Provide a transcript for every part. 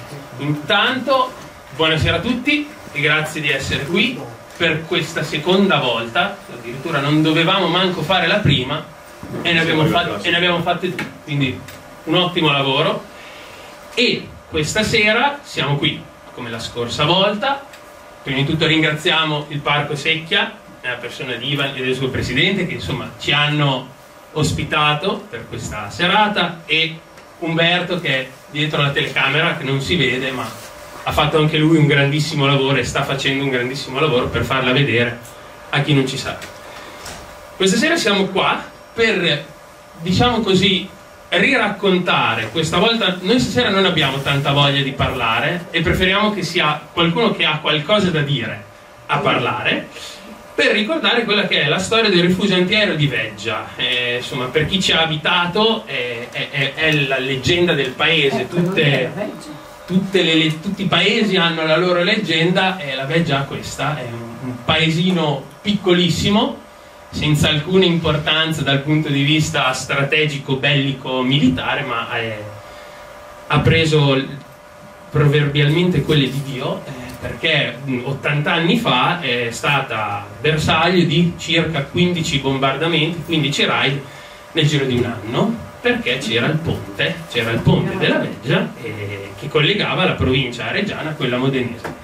Intanto, buonasera a tutti e grazie di essere qui per questa seconda volta. Addirittura non dovevamo manco fare la prima e ne abbiamo fatte due, quindi un ottimo lavoro. E questa sera siamo qui come la scorsa volta. Prima di tutto ringraziamo il Parco Secchia, nella persona di Ivan e del suo presidente, che insomma ci hanno ospitato per questa serata, e Umberto, che è dietro la telecamera, che non si vede ma ha fatto anche lui un grandissimo lavoro e sta facendo un grandissimo lavoro per farla vedere a chi non ci sa. Questa sera siamo qua per, diciamo così, riraccontare. Questa volta noi stasera non abbiamo tanta voglia di parlare e preferiamo che sia qualcuno che ha qualcosa da dire a parlare, per ricordare quella che è la storia del rifugio antiaereo di Veggia. Insomma, per chi ci ha abitato è la leggenda del paese. Tutti i paesi hanno la loro leggenda e la Veggia ha questa. È un paesino piccolissimo, senza alcuna importanza dal punto di vista strategico, bellico, militare, ma ha preso proverbialmente quelle di Dio, perché 80 anni fa è stata bersaglio di circa 15 bombardamenti, 15 raid nel giro di un anno, perché c'era il ponte della Veggia che collegava la provincia areggiana a quella modenese.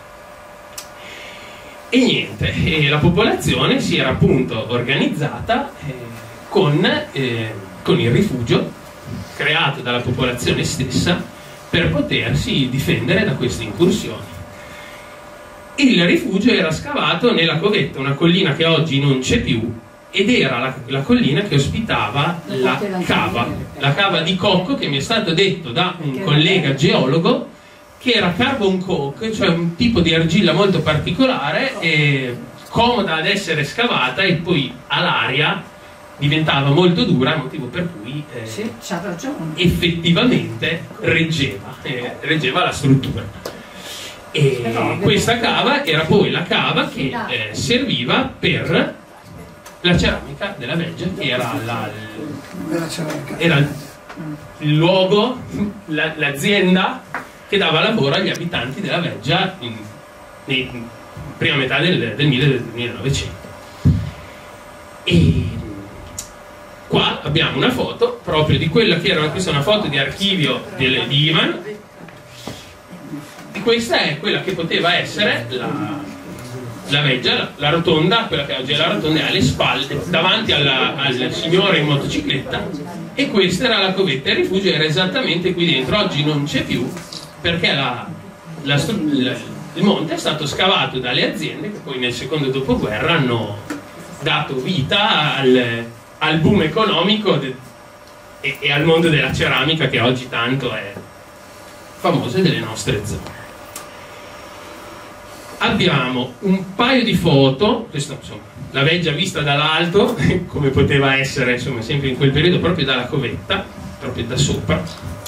E niente, la popolazione si era appunto organizzata con il rifugio creato dalla popolazione stessa per potersi difendere da queste incursioni. Il rifugio era scavato nella Covetta, una collina che oggi non c'è più, ed era la collina che ospitava la cava di Cocco, che mi è stato detto da un collega geologo che era carbon coke, cioè un tipo di argilla molto particolare e comoda ad essere scavata, e poi all'aria diventava molto dura, motivo per cui effettivamente reggeva la struttura. E questa cava era poi la cava che serviva per la ceramica della Veggia, che era il luogo, l'azienda che dava lavoro agli abitanti della Veggia in prima metà del 1900. E qua abbiamo una foto proprio di quella che era, questa è una foto di archivio di Ivan, e questa è quella che poteva essere la Veggia, la rotonda, quella che oggi è la rotonda, alle spalle, davanti al signore in motocicletta, e questa era la Covetta. Il rifugio era esattamente qui dentro. Oggi non c'è più, perché il monte è stato scavato dalle aziende che poi nel secondo dopoguerra hanno dato vita al boom economico e al mondo della ceramica, che oggi tanto è famoso delle nostre zone. Abbiamo un paio di foto, questa, insomma, la Veggia vista dall'alto, come poteva essere, insomma, sempre in quel periodo, proprio dalla Covetta, proprio da sopra.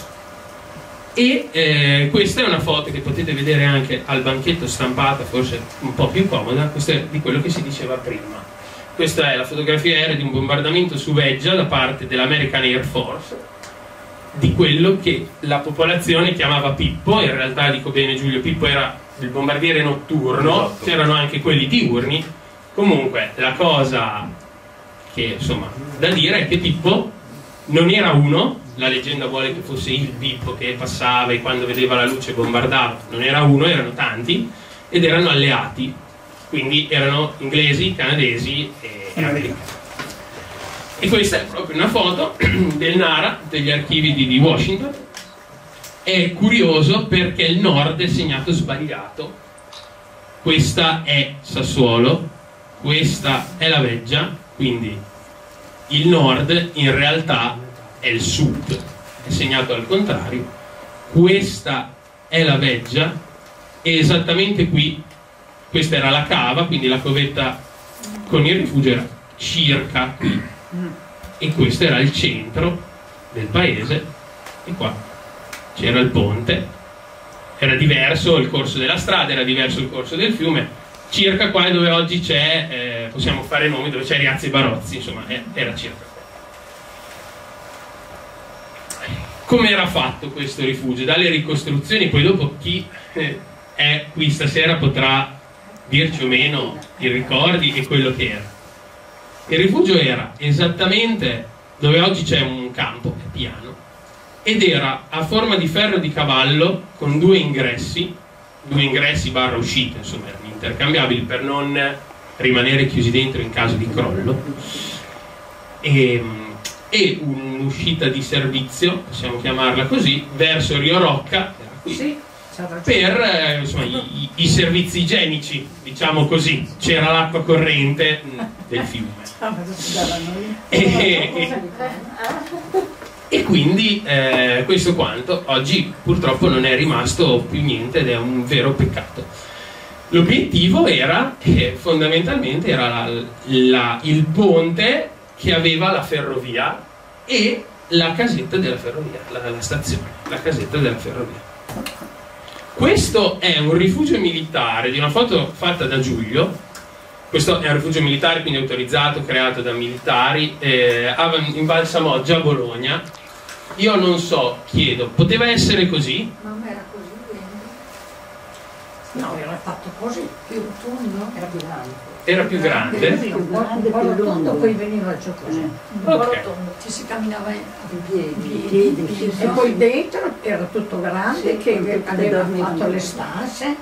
E questa è una foto che potete vedere anche al banchetto stampata, forse un po' più comoda. Questa è di quello che si diceva prima. Questa è la fotografia aerea di un bombardamento su Veggia da parte dell'American Air Force, di quello che la popolazione chiamava Pippo. In realtà, dico bene Giulio, Pippo era il bombardiere notturno, c'erano anche quelli diurni. Comunque la cosa che insomma da dire è che Pippo non era uno, la leggenda vuole che fosse il Pippo che passava e quando vedeva la luce bombardava. Non era uno, erano tanti, ed erano alleati, quindi erano inglesi, canadesi e americani. E questa è proprio una foto del NARA, degli archivi di Washington. È curioso perché il nord è segnato sbagliato. Questa è Sassuolo, questa è la Veggia, quindi il nord in realtà è il sud, è segnato al contrario. Questa è la Veggia, e esattamente qui, questa era la cava, quindi la Covetta con il rifugio era circa qui, e questo era il centro del paese, e qua c'era il ponte. Era diverso il corso della strada, era diverso il corso del fiume, circa qua dove oggi c'è, possiamo fare nomi, dove c'è Riazzi e Barozzi, insomma era circa qua. come era fatto questo rifugio? Dalle ricostruzioni, poi dopo chi è qui stasera potrà dirci o meno i ricordi e quello che era. Il rifugio era esattamente dove oggi c'è un campo, è piano, ed era a forma di ferro di cavallo con due ingressi barra uscite, insomma erano intercambiabili per non rimanere chiusi dentro in caso di crollo, e un'uscita di servizio, possiamo chiamarla così, verso Rio Rocca, era qui, per insomma, i servizi igienici, diciamo così. C'era l'acqua corrente del fiume e quindi questo quanto oggi purtroppo non è rimasto più niente ed è un vero peccato. L'obiettivo era fondamentalmente era il ponte che aveva la ferrovia e la casetta della ferrovia, la stazione, la casetta della ferrovia. Questo è un rifugio militare, di una foto fatta da Giulio. Questo è un rifugio militare, quindi autorizzato, creato da militari, in Val Samoggia, a Bologna. Io non so, chiedo, poteva essere così? Ma era così dentro? No, era fatto così, più tondo, era più grande. Era più grande? Un po' rotondo, poi veniva giù così. Un po' rotondo, ci si camminava in piedi. E poi dentro era tutto grande, che aveva fatto le stanze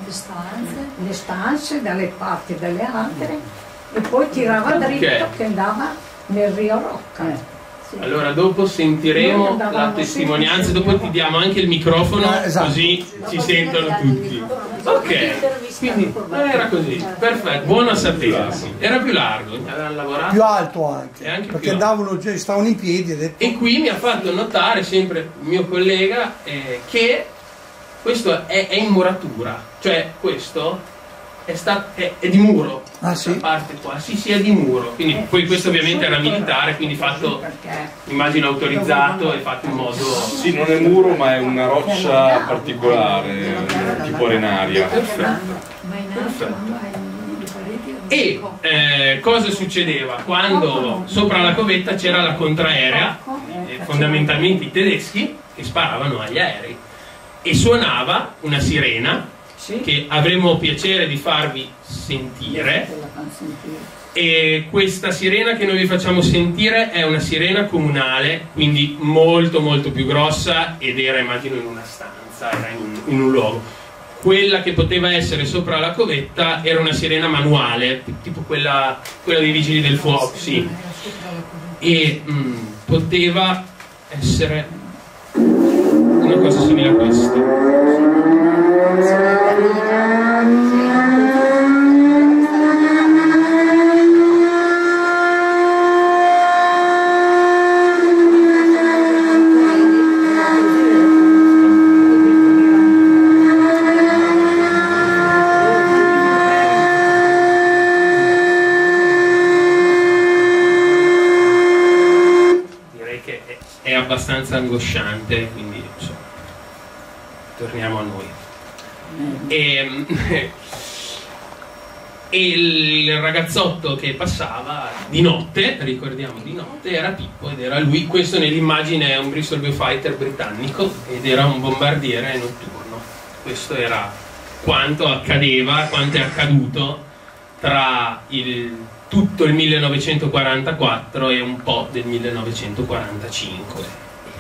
dalle parti delle altre, e poi tirava dritto che andava nel Rio Rocca. Allora dopo sentiremo la testimonianza, dopo ti diamo anche il microfono, esatto, così ci sentono tutti. Ok, quindi era così, perfetto, buono a sapersi. Era più largo, avevano lavorato più alto anche perché più andavano, stavano in piedi. E qui mi ha fatto notare sempre il mio collega che questo è in muratura, cioè questo è di muro. Ah sì? Parte qua, sì, è di muro. Quindi poi questo ovviamente era militare, quindi fatto, immagino, autorizzato e fatto in modo. Sì, non è muro, ma è una roccia particolare, tipo arenaria. Perfetto. E cosa succedeva? Quando sopra la covetta c'era la contraerea, fondamentalmente i tedeschi, che sparavano agli aerei, e suonava una sirena che avremo piacere di farvi sentire. E questa sirena che noi vi facciamo sentire è una sirena comunale, quindi molto molto più grossa, ed era, immagino, in una stanza, era in un luogo. Quella che poteva essere sopra la covetta era una sirena manuale, tipo quella dei vigili del fuoco, sì. E poteva essere una cosa simile a questa. È abbastanza angosciante, quindi insomma, torniamo a noi. E il ragazzotto che passava di notte, ricordiamo di notte, era Pippo, ed era lui. Questo nell'immagine è un Bristol Beaufighter britannico ed era un bombardiere notturno. Questo era quanto accadeva, quanto è accaduto tra tutto il 1944 e un po' del 1945.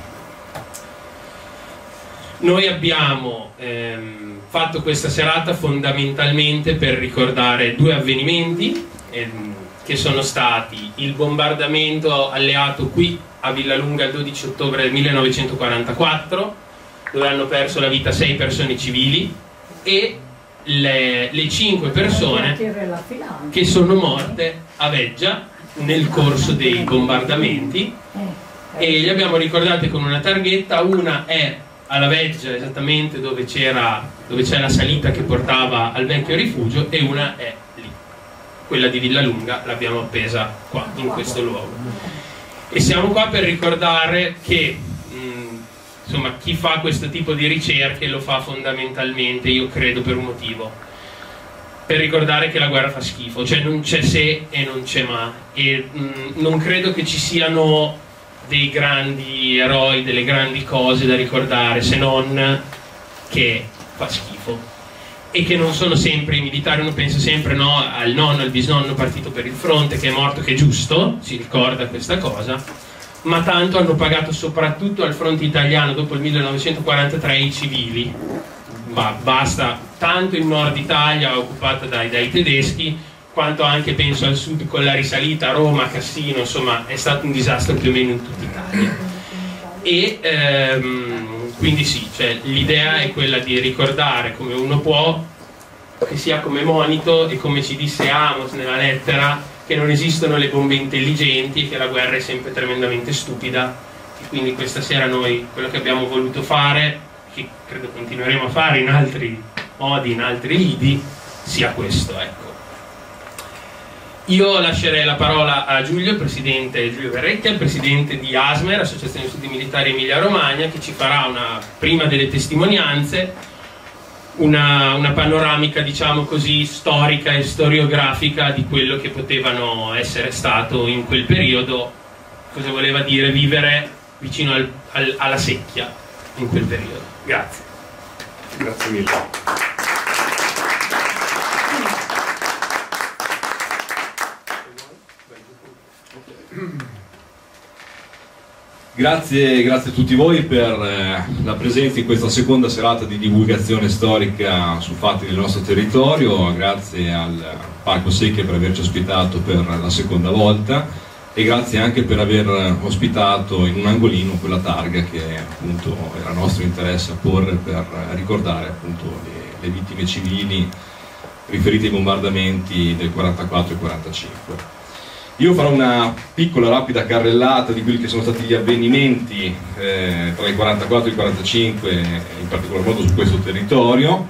Noi abbiamo fatto questa serata fondamentalmente per ricordare due avvenimenti che sono stati il bombardamento alleato qui a Villalunga il 12 ottobre del 1944, dove hanno perso la vita 6 persone civili, e le 5 persone che sono morte a Veggia nel corso dei bombardamenti, e li abbiamo ricordate con una targhetta. Una è alla Veggia, esattamente dove c'è la salita che portava al vecchio rifugio, e una è lì, quella di Villalunga, l'abbiamo appesa qua in questo luogo. E siamo qua per ricordare che insomma, chi fa questo tipo di ricerche lo fa fondamentalmente, io credo, per un motivo: per ricordare che la guerra fa schifo, cioè non c'è se e non c'è ma, e non credo che ci siano dei grandi eroi, delle grandi cose da ricordare, se non che fa schifo e che non sono sempre i militari. Uno pensa sempre al nonno, al bisnonno partito per il fronte che è morto, che è giusto, si ricorda questa cosa, ma tanto hanno pagato soprattutto al fronte italiano dopo il 1943 i civili. Basta, tanto il nord Italia occupata dai tedeschi, quanto anche penso al sud con la risalita a Roma, Cassino, insomma è stato un disastro più o meno in tutta Italia. E quindi sì, cioè, l'idea è quella di ricordare come uno può, che sia come monito, e come ci disse Amos nella lettera, che non esistono le bombe intelligenti e che la guerra è sempre tremendamente stupida. E quindi questa sera noi quello che abbiamo voluto fare, che credo continueremo a fare in altri modi, in altri lidi, sia questo, ecco. Io lascerei la parola a Giulio, Giulio Verrecchia, il presidente di ASMER, Associazione Studi Militari Emilia Romagna, che ci farà prima delle testimonianze, una panoramica, diciamo così, storica e storiografica di quello che potevano essere stato in quel periodo, cosa voleva dire vivere vicino alla secchia in quel periodo. Grazie. Grazie mille. Grazie a tutti voi per la presenza in questa seconda serata di divulgazione storica su fatti del nostro territorio. Grazie al Parco Secchia per averci ospitato per la seconda volta e grazie anche per aver ospitato in un angolino quella targa che appunto era nostro interesse a porre per ricordare appunto le vittime civili riferite ai bombardamenti del 44 e 45. Io farò una piccola rapida carrellata di quelli che sono stati gli avvenimenti tra il 44 e il 45, in particolar modo su questo territorio,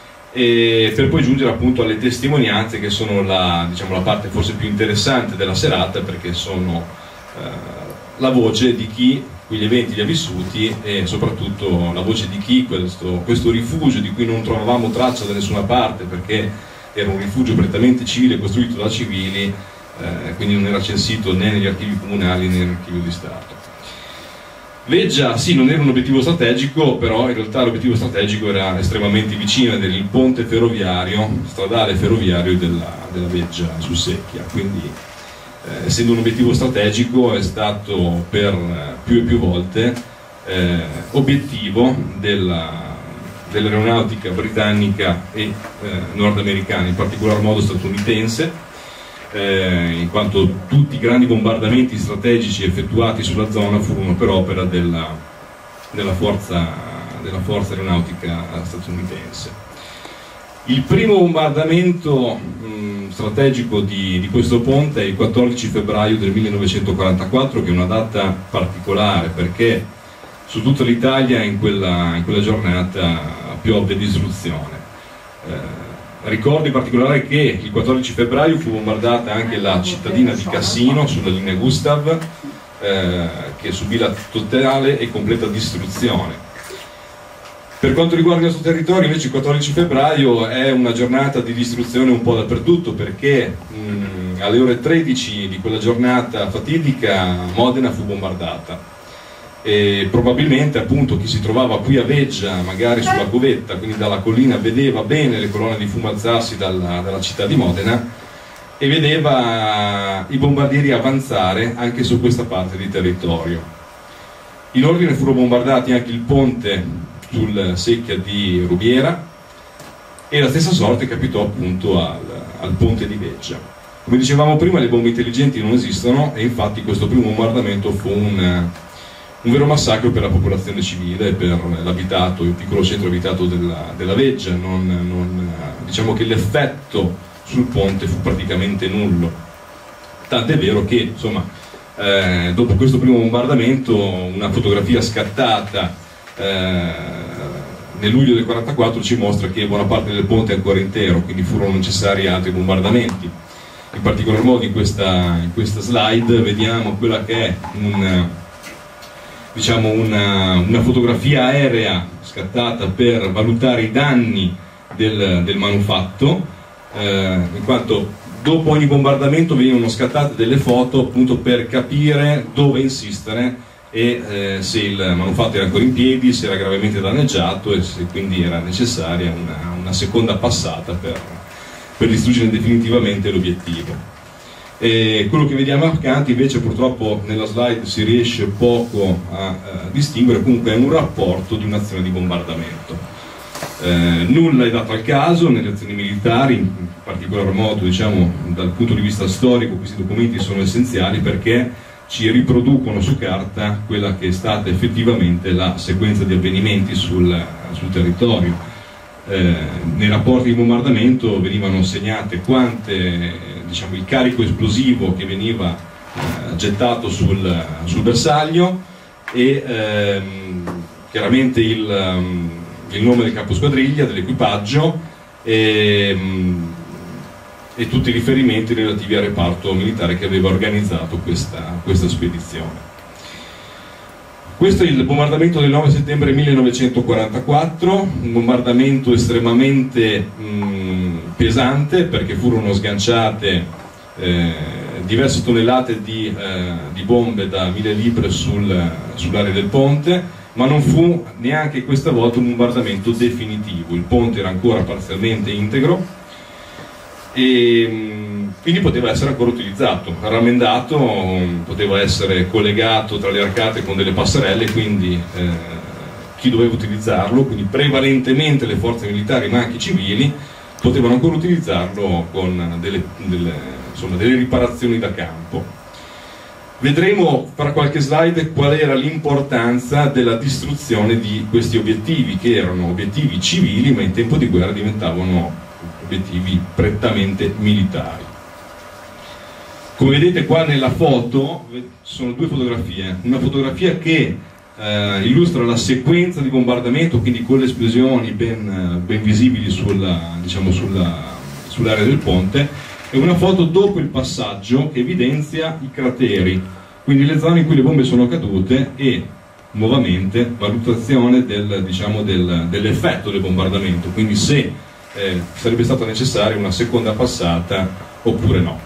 e per poi giungere appunto alle testimonianze che sono la parte forse più interessante della serata, perché sono la voce di chi quegli eventi li ha vissuti e soprattutto la voce di chi questo rifugio di cui non trovavamo traccia da nessuna parte, perché era un rifugio prettamente civile costruito da civili, quindi non era censito né negli archivi comunali né nell'archivio di Stato. Veggia, sì, non era un obiettivo strategico, però in realtà l'obiettivo strategico era estremamente vicino, ed era il ponte ferroviario, stradale ferroviario della Veggia su Secchia, quindi essendo un obiettivo strategico è stato per più e più volte obiettivo dell'aeronautica britannica e nordamericana, in particolar modo statunitense, in quanto tutti i grandi bombardamenti strategici effettuati sulla zona furono per opera della forza aeronautica statunitense. Il primo bombardamento strategico di questo ponte è il 14 febbraio del 1944, che è una data particolare perché su tutta l'Italia in quella giornata piovve distruzione. Ricordo in particolare che il 14 febbraio fu bombardata anche la cittadina di Cassino sulla linea Gustav, che subì la totale e completa distruzione. Per quanto riguarda il nostro territorio invece il 14 febbraio è una giornata di distruzione un po' dappertutto, perché alle ore 13 di quella giornata fatidica Modena fu bombardata. E probabilmente appunto chi si trovava qui a Veggia, magari sulla covetta, quindi dalla collina, vedeva bene le colonne di fumo alzarsi dalla città di Modena e vedeva i bombardieri avanzare anche su questa parte di territorio. In ordine furono bombardati anche il ponte sul Secchia di Rubiera e la stessa sorte capitò appunto al ponte di Veggia. Come dicevamo prima, le bombe intelligenti non esistono e infatti questo primo bombardamento fu un vero massacro per la popolazione civile, per l'abitato, il piccolo centro abitato della Veggia. Diciamo che l'effetto sul ponte fu praticamente nullo, tant'è vero che insomma dopo questo primo bombardamento una fotografia scattata nel luglio del 44 ci mostra che buona parte del ponte è ancora intero, quindi furono necessari altri bombardamenti. In particolar modo in questa slide vediamo quella che è una fotografia aerea scattata per valutare i danni del manufatto, in quanto dopo ogni bombardamento venivano scattate delle foto appunto per capire dove insistere e se il manufatto era ancora in piedi, se era gravemente danneggiato e se quindi era necessaria una seconda passata per distruggere definitivamente l'obiettivo. Quello che vediamo accanto invece purtroppo nella slide si riesce poco a distinguere, comunque è un rapporto di un'azione di bombardamento. Nulla è dato al caso nelle azioni militari, in particolar modo diciamo dal punto di vista storico questi documenti sono essenziali perché ci riproducono su carta quella che è stata effettivamente la sequenza di avvenimenti sul territorio. Nei rapporti di bombardamento venivano segnate diciamo, il carico esplosivo che veniva gettato sul bersaglio e chiaramente il nome del caposquadriglia, dell'equipaggio e tutti i riferimenti relativi al reparto militare che aveva organizzato questa spedizione. Questo è il bombardamento del 9 settembre 1944, un bombardamento estremamente pesante perché furono sganciate diverse tonnellate di bombe da 1000 libre sull'area del ponte, ma non fu neanche questa volta un bombardamento definitivo. Il ponte era ancora parzialmente integro e quindi poteva essere ancora utilizzato, rammendato, poteva essere collegato tra le arcate con delle passerelle, quindi chi doveva utilizzarlo, quindi prevalentemente le forze militari ma anche i civili, potevano ancora utilizzarlo con delle riparazioni da campo. Vedremo fra qualche slide qual era l'importanza della distruzione di questi obiettivi, che erano obiettivi civili ma in tempo di guerra diventavano obiettivi prettamente militari. Come vedete qua nella foto sono due fotografie, una fotografia che illustra la sequenza di bombardamento, quindi con le esplosioni ben visibili sull'area del ponte, e una foto dopo il passaggio che evidenzia i crateri, quindi le zone in cui le bombe sono cadute e nuovamente valutazione dell'effetto del bombardamento, quindi se sarebbe stata necessaria una seconda passata oppure no.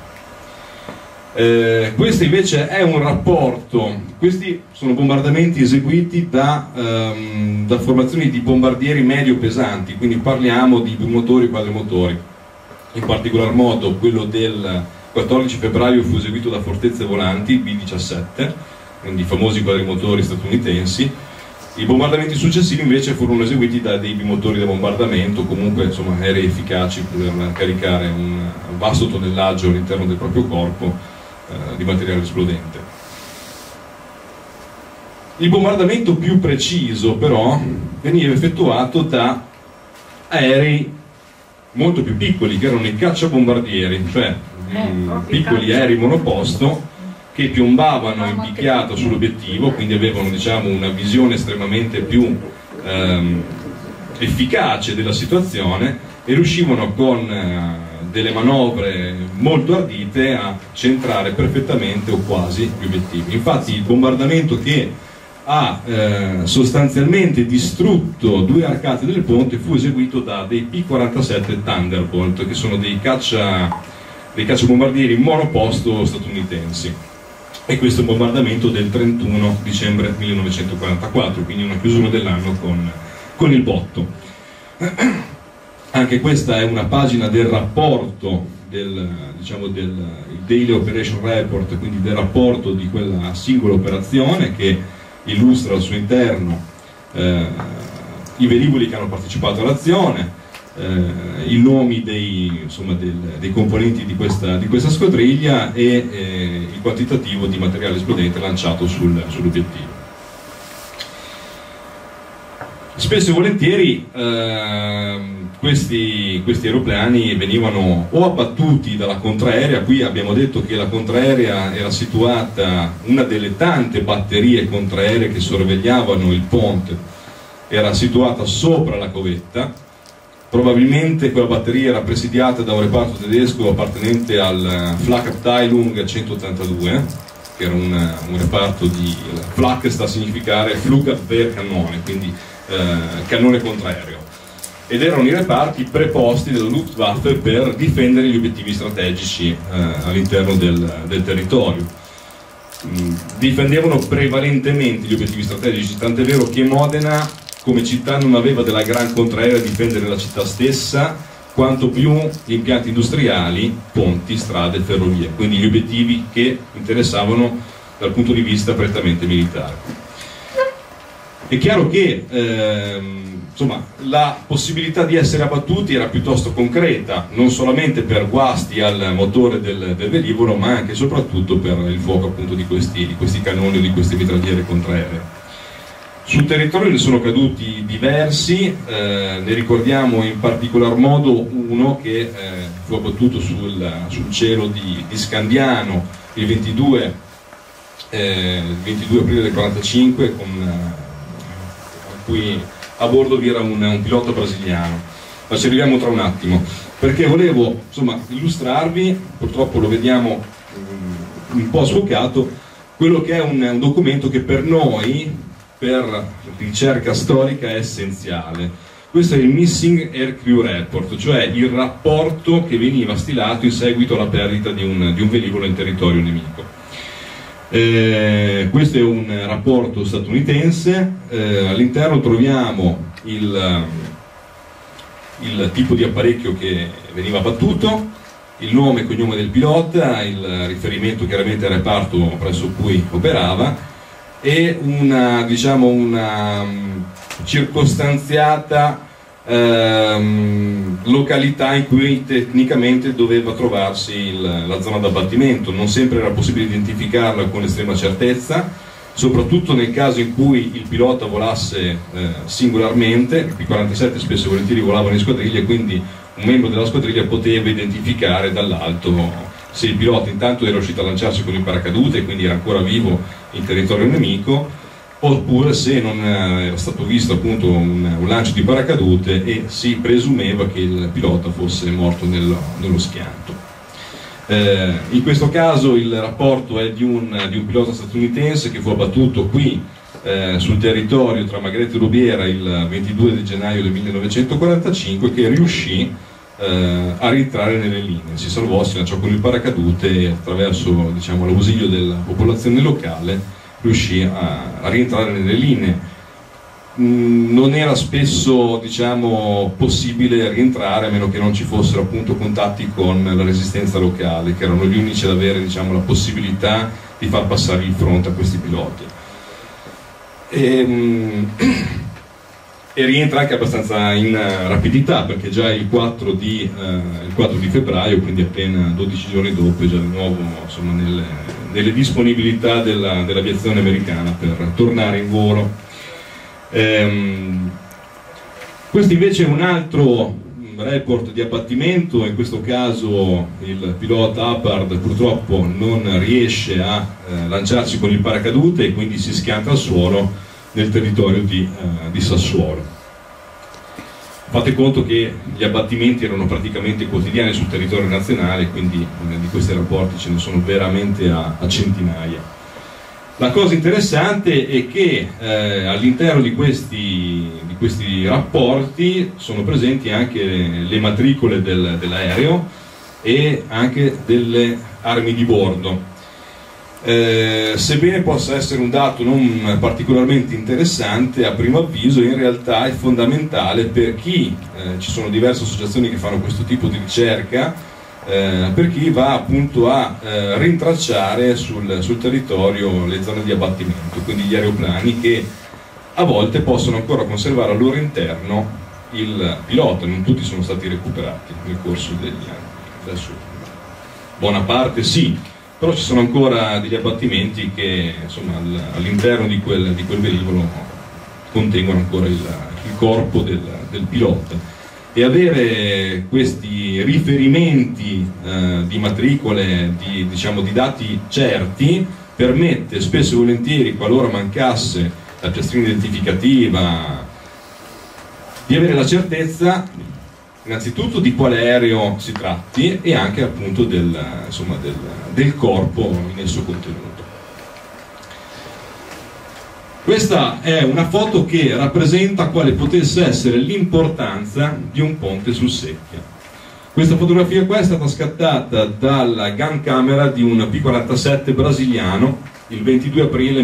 Questo invece è un rapporto, questi sono bombardamenti eseguiti da formazioni di bombardieri medio pesanti, quindi parliamo di bimotori e quadrimotori. In particolar modo quello del 14 febbraio fu eseguito da Fortezze Volanti, B-17, quindi i famosi quadrimotori statunitensi. I bombardamenti successivi invece furono eseguiti da dei bimotori da bombardamento, comunque insomma aerei efficaci per caricare un vasto tonnellaggio all'interno del proprio corpo di materiale esplodente. Il bombardamento più preciso però veniva effettuato da aerei molto più piccoli, che erano i cacciabombardieri, cioè piccoli aerei monoposto che piombavano in picchiata sull'obiettivo, quindi avevano una visione estremamente più efficace della situazione e riuscivano con delle manovre molto ardite a centrare perfettamente o quasi gli obiettivi. Infatti il bombardamento che ha sostanzialmente distrutto 2 arcate del ponte fu eseguito da dei P-47 Thunderbolt, che sono dei cacciabombardieri monoposto statunitensi. E questo è un bombardamento del 31 dicembre 1944, quindi una chiusura dell'anno con il botto. Anche questa è una pagina del rapporto del Daily Operation Report, quindi del rapporto di quella singola operazione, che illustra al suo interno i velivoli che hanno partecipato all'azione, i nomi dei componenti di questa squadriglia e il quantitativo di materiale esplodente lanciato sull'obiettivo. Spesso e volentieri questi aeroplani venivano o abbattuti dalla contraerea. Qui abbiamo detto che la contraerea era situata, una delle tante batterie contraeree che sorvegliavano il ponte era situata sopra la covetta. Probabilmente quella batteria era presidiata da un reparto tedesco appartenente al Flak-Abteilung 182, che era un reparto di Flak sta a significare Flugabwehrkanone, quindi cannone contraereo. ed erano i reparti preposti della Luftwaffe per difendere gli obiettivi strategici all'interno del territorio. Difendevano prevalentemente gli obiettivi strategici, tant'è vero che Modena come città non aveva della gran contraerea a difendere la città stessa, quanto più gli impianti industriali, ponti, strade, ferrovie, quindi gli obiettivi che interessavano dal punto di vista prettamente militare. È chiaro che insomma, la possibilità di essere abbattuti era piuttosto concreta, non solamente per guasti al motore del velivolo, ma anche e soprattutto per il fuoco appunto di questi cannoni o di queste mitragliere contraeree. Sul territorio ne sono caduti diversi, ne ricordiamo in particolar modo uno che fu abbattuto sul cielo di Scandiano il 22 aprile del 1945, a cui a bordo vi era un pilota brasiliano, ma ci arriviamo tra un attimo, perché volevo insomma illustrarvi, purtroppo lo vediamo un po' sfocato, quello che è un documento che per noi, per ricerca storica, è essenziale. Questo è il Missing Air Crew Report, cioè il rapporto che veniva stilato in seguito alla perdita di un velivolo in territorio nemico. Questo è un rapporto statunitense, all'interno troviamo il tipo di apparecchio che veniva abbattuto, il nome e cognome del pilota, il riferimento chiaramente al reparto presso cui operava e una circostanziata località in cui tecnicamente doveva trovarsi la zona d'abbattimento. Non sempre era possibile identificarla con estrema certezza, soprattutto nel caso in cui il pilota volasse singolarmente. I 47 spesso e volentieri volavano in squadriglia, quindi un membro della squadriglia poteva identificare dall'alto se il pilota intanto era riuscito a lanciarsi con il paracadute e quindi era ancora vivo in territorio nemico, oppure se non era stato visto appunto un lancio di paracadute e si presumeva che il pilota fosse morto nello schianto. In questo caso il rapporto è di un pilota statunitense che fu abbattuto qui sul territorio tra Magretto e Rubiera il 22 di gennaio del 1945, che riuscì a rientrare nelle linee, si salvò, si lanciò con il paracadute e attraverso l'ausilio della popolazione locale riuscì a rientrare nelle linee. Non era spesso possibile rientrare a meno che non ci fossero appunto contatti con la resistenza locale, che erano gli unici ad avere la possibilità di far passare il fronte a questi piloti. E rientra anche abbastanza in rapidità, perché già il 4 di febbraio, quindi appena 12 giorni dopo, è già di nuovo nelle disponibilità dell'aviazione americana per tornare in volo. Questo invece è un altro report di abbattimento. In questo caso il pilota Hubbard purtroppo non riesce a lanciarsi con il paracadute e quindi si schianta al suolo nel territorio di Sassuolo. Fate conto che gli abbattimenti erano praticamente quotidiani sul territorio nazionale, quindi di questi rapporti ce ne sono veramente a centinaia. La cosa interessante è che all'interno di questi rapporti sono presenti anche le matricole dell'aereo e anche delle armi di bordo. Sebbene possa essere un dato non particolarmente interessante a primo avviso, in realtà è fondamentale per chi, ci sono diverse associazioni che fanno questo tipo di ricerca, per chi va appunto a rintracciare sul territorio le zone di abbattimento, quindi gli aeroplani che a volte possono ancora conservare al loro interno il pilota. Non tutti sono stati recuperati nel corso degli anni, adesso buona parte sì, però ci sono ancora degli abbattimenti che all'interno di quel velivolo contengono ancora il corpo del pilota, e avere questi riferimenti di matricole, di dati certi, permette spesso e volentieri, qualora mancasse la piastrina identificativa, di avere la certezza innanzitutto di quale aereo si tratti e anche appunto del corpo in esso contenuto. Questa è una foto che rappresenta quale potesse essere l'importanza di un ponte sul Secchia. Questa fotografia qua è stata scattata dalla gun camera di un P-47 brasiliano il 22 aprile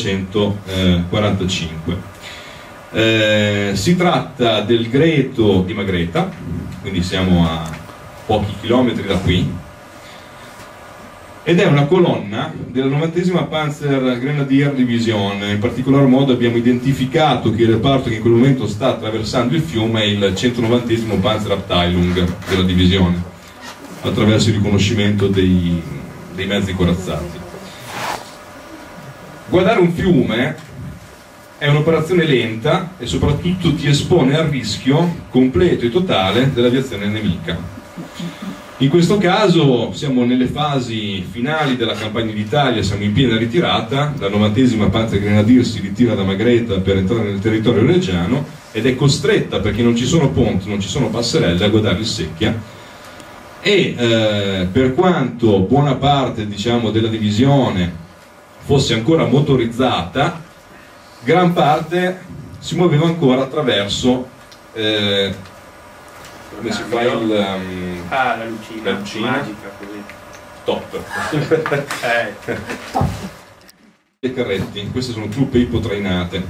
1945. Si tratta del Greto di Magreta, quindi siamo a pochi chilometri da qui, ed è una colonna della 90esima Panzer Grenadier Division. In particolar modo abbiamo identificato che il reparto che in quel momento sta attraversando il fiume è il 190esimo Panzer Abteilung della divisione, attraverso il riconoscimento dei mezzi corazzati. Guardare un fiume è un'operazione lenta e soprattutto ti espone al rischio completo e totale dell'aviazione nemica. In questo caso siamo nelle fasi finali della campagna d'Italia, siamo in piena ritirata, la 90esima Panzer Grenadier si ritira da Magreta per entrare nel territorio reggiano ed è costretta, perché non ci sono ponti, non ci sono passerelle, a guardare il Secchia, e per quanto buona parte, diciamo, della divisione fosse ancora motorizzata, gran parte si muoveva ancora attraverso come si fa la lucina magica, così. Top. I carretti, queste sono truppe ipotrainate.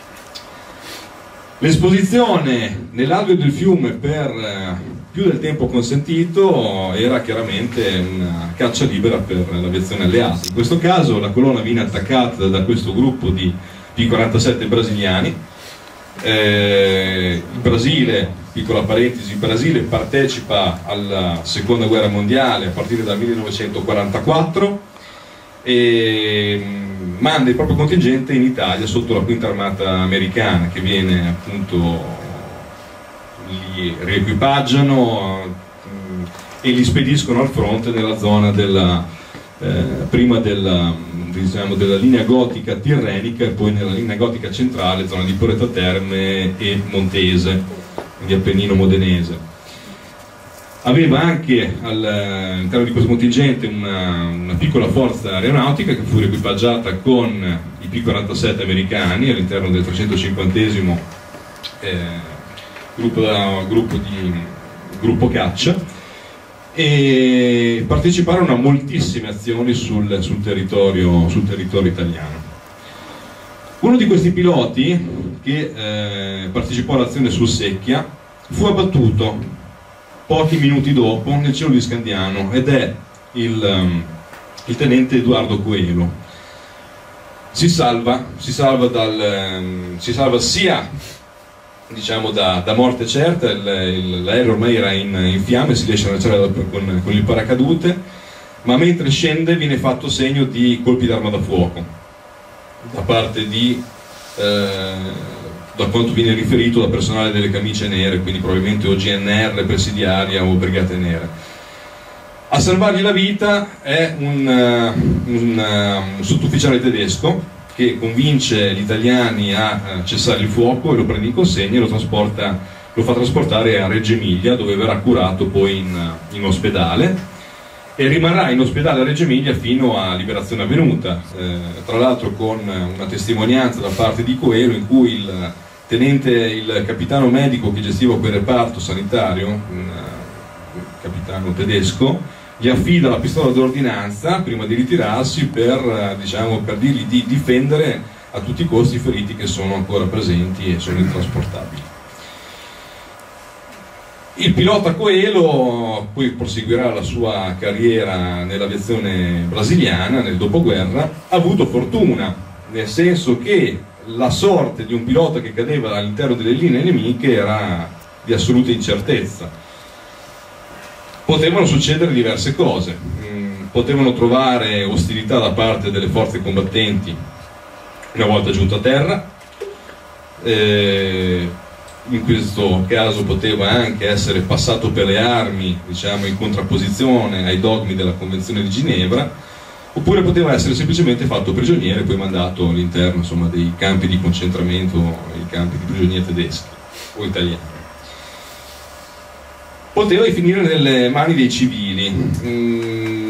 L'esposizione nell'alveo del fiume per più del tempo consentito era chiaramente una caccia libera per l'aviazione alleata. In questo caso la colonna viene attaccata da questo gruppo di P-47 brasiliani. Il Brasile, piccola parentesi, il Brasile partecipa alla seconda guerra mondiale a partire dal 1944 e manda il proprio contingente in Italia sotto la quinta armata americana, che viene appunto, li riequipaggiano e li spediscono al fronte nella zona della prima della linea gotica tirrenica e poi nella linea gotica centrale, zona di Poretta Terme e Montese, quindi Appennino modenese. Aveva anche all'interno di questo contingente una piccola forza aeronautica che fu riequipaggiata con i P-47 americani all'interno del 350esimo gruppo caccia, e parteciparono a moltissime azioni sul territorio italiano. Uno di questi piloti che partecipò all'azione sul Secchia fu abbattuto pochi minuti dopo nel cielo di Scandiano ed è il tenente Eduardo Coelho. Si salva sia, diciamo, da morte certa, l'aereo ormai era in fiamme, si riesce a lanciare con il paracadute, ma mentre scende viene fatto segno di colpi d'arma da fuoco da parte di da quanto viene riferito da personale delle camicie nere, quindi probabilmente o GNR presidiaria o brigate nere. A salvargli la vita è un sottufficiale tedesco che convince gli italiani a cessare il fuoco e lo prende in consegna e lo fa trasportare a Reggio Emilia, dove verrà curato poi in ospedale, e rimarrà in ospedale a Reggio Emilia fino a liberazione avvenuta, tra l'altro con una testimonianza da parte di Coelho in cui il capitano medico che gestiva quel reparto sanitario, un capitano tedesco, gli affida la pistola d'ordinanza prima di ritirarsi per dirgli di difendere a tutti i costi i feriti che sono ancora presenti e sono intrasportabili. Il pilota Coelho poi proseguirà la sua carriera nell'aviazione brasiliana nel dopoguerra. Ha avuto fortuna, nel senso che la sorte di un pilota che cadeva all'interno delle linee nemiche era di assoluta incertezza. Potevano succedere diverse cose, potevano trovare ostilità da parte delle forze combattenti una volta giunto a terra, in questo caso poteva anche essere passato per le armi, diciamo, in contrapposizione ai dogmi della Convenzione di Ginevra, oppure poteva essere semplicemente fatto prigioniero e poi mandato all'interno, insomma, dei campi di concentramento, i campi di prigionia tedeschi o italiani. Poteva finire nelle mani dei civili,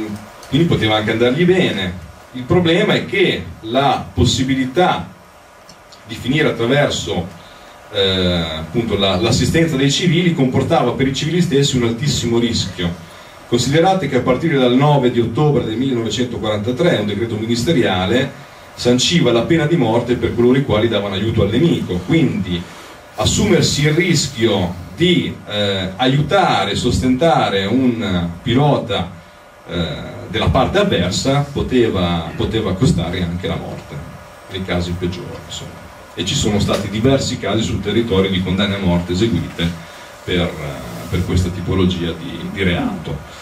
quindi poteva anche andargli bene. Il problema è che la possibilità di finire attraverso appunto l'assistenza dei civili comportava per i civili stessi un altissimo rischio. Considerate che a partire dal 9 di ottobre del 1943 un decreto ministeriale sanciva la pena di morte per coloro i quali davano aiuto al nemico, quindi assumersi il rischio di aiutare, sostentare un pilota della parte avversa poteva costare anche la morte, nei casi peggiori, insomma. E ci sono stati diversi casi sul territorio di condanne a morte eseguite per questa tipologia di reato.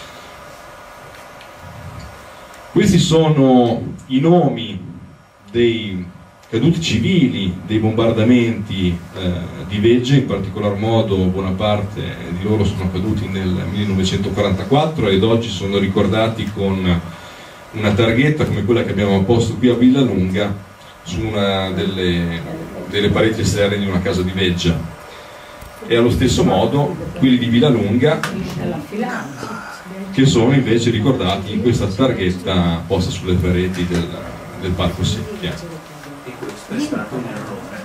Questi sono i nomi dei caduti civili dei bombardamenti di Vegge, in particolar modo buona parte di loro sono caduti nel 1944 ed oggi sono ricordati con una targhetta come quella che abbiamo posto qui a Villalunga su una delle pareti esterne di una casa di Veggia. E allo stesso modo quelli di Villalunga, che sono invece ricordati in questa targhetta posta sulle pareti del Parco Secchia. E questo è stato un errore.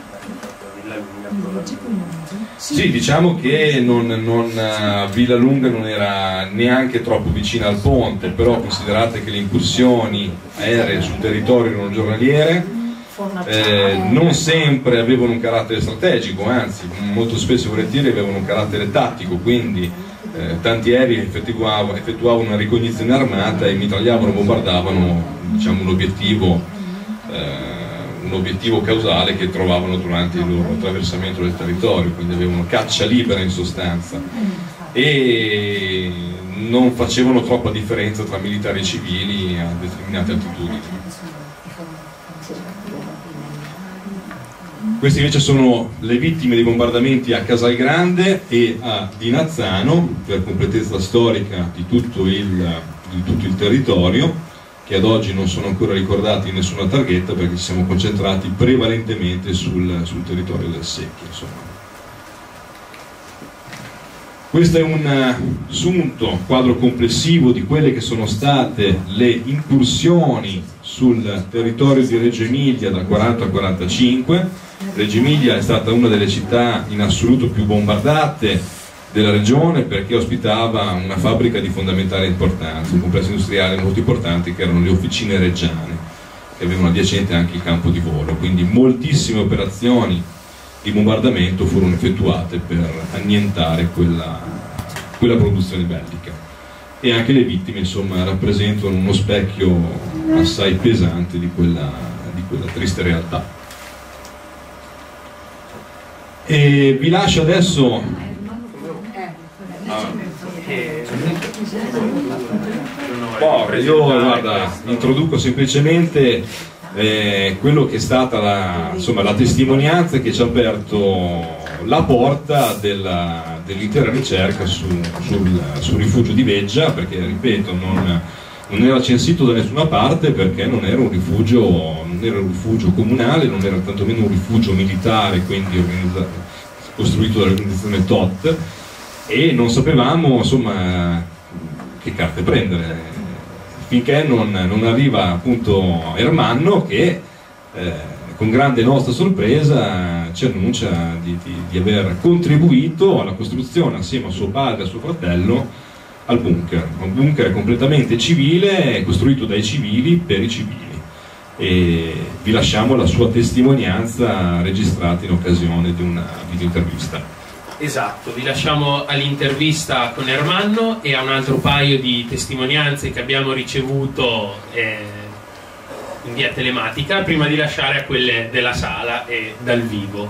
Sì, diciamo che Villalunga non era neanche troppo vicina al ponte, però considerate che le incursioni aeree sul territorio erano giornaliere, non sempre avevano un carattere strategico, anzi molto spesso e volentieri avevano un carattere tattico, quindi tanti aerei effettuavano una ricognizione armata e mitragliavano, bombardavano, diciamo, un obiettivo causale che trovavano durante il loro attraversamento del territorio, quindi avevano caccia libera in sostanza e non facevano troppa differenza tra militari e civili a determinate altitudini. Queste invece sono le vittime dei bombardamenti a Casalgrande e a Dinazzano, per completezza storica di tutto il territorio, che ad oggi non sono ancora ricordati in nessuna targhetta perché ci siamo concentrati prevalentemente sul territorio del Secchia, insomma. Questo è un sunto, quadro complessivo di quelle che sono state le incursioni sul territorio di Reggio Emilia dal 40 al 45. Reggio Emilia è stata una delle città in assoluto più bombardate della regione perché ospitava una fabbrica di fondamentale importanza, un complesso industriale molto importante che erano le officine reggiane, che avevano adiacente anche il campo di volo, quindi moltissime operazioni di bombardamento furono effettuate per annientare quella produzione bellica. E anche le vittime, insomma, rappresentano uno specchio assai pesante di quella triste realtà. E vi lascio adesso io guarda, introduco semplicemente quello che è stata la testimonianza che ci ha aperto la porta dell'intera ricerca sul rifugio di Veggia, perché ripeto non era censito da nessuna parte perché non era un rifugio comunale, non era tantomeno un rifugio militare, quindi costruito dall'organizzazione TOT, e non sapevamo, insomma, che carte prendere finché non arriva appunto Ermanno che con grande nostra sorpresa ci annuncia di aver contribuito alla costruzione assieme a suo padre e a suo fratello al bunker, un bunker completamente civile, costruito dai civili per i civili, e vi lasciamo la sua testimonianza registrata in occasione di una videointervista. Esatto, vi lasciamo all'intervista con Ermanno e a un altro paio di testimonianze che abbiamo ricevuto in via telematica prima di lasciare a quelle della sala e dal vivo.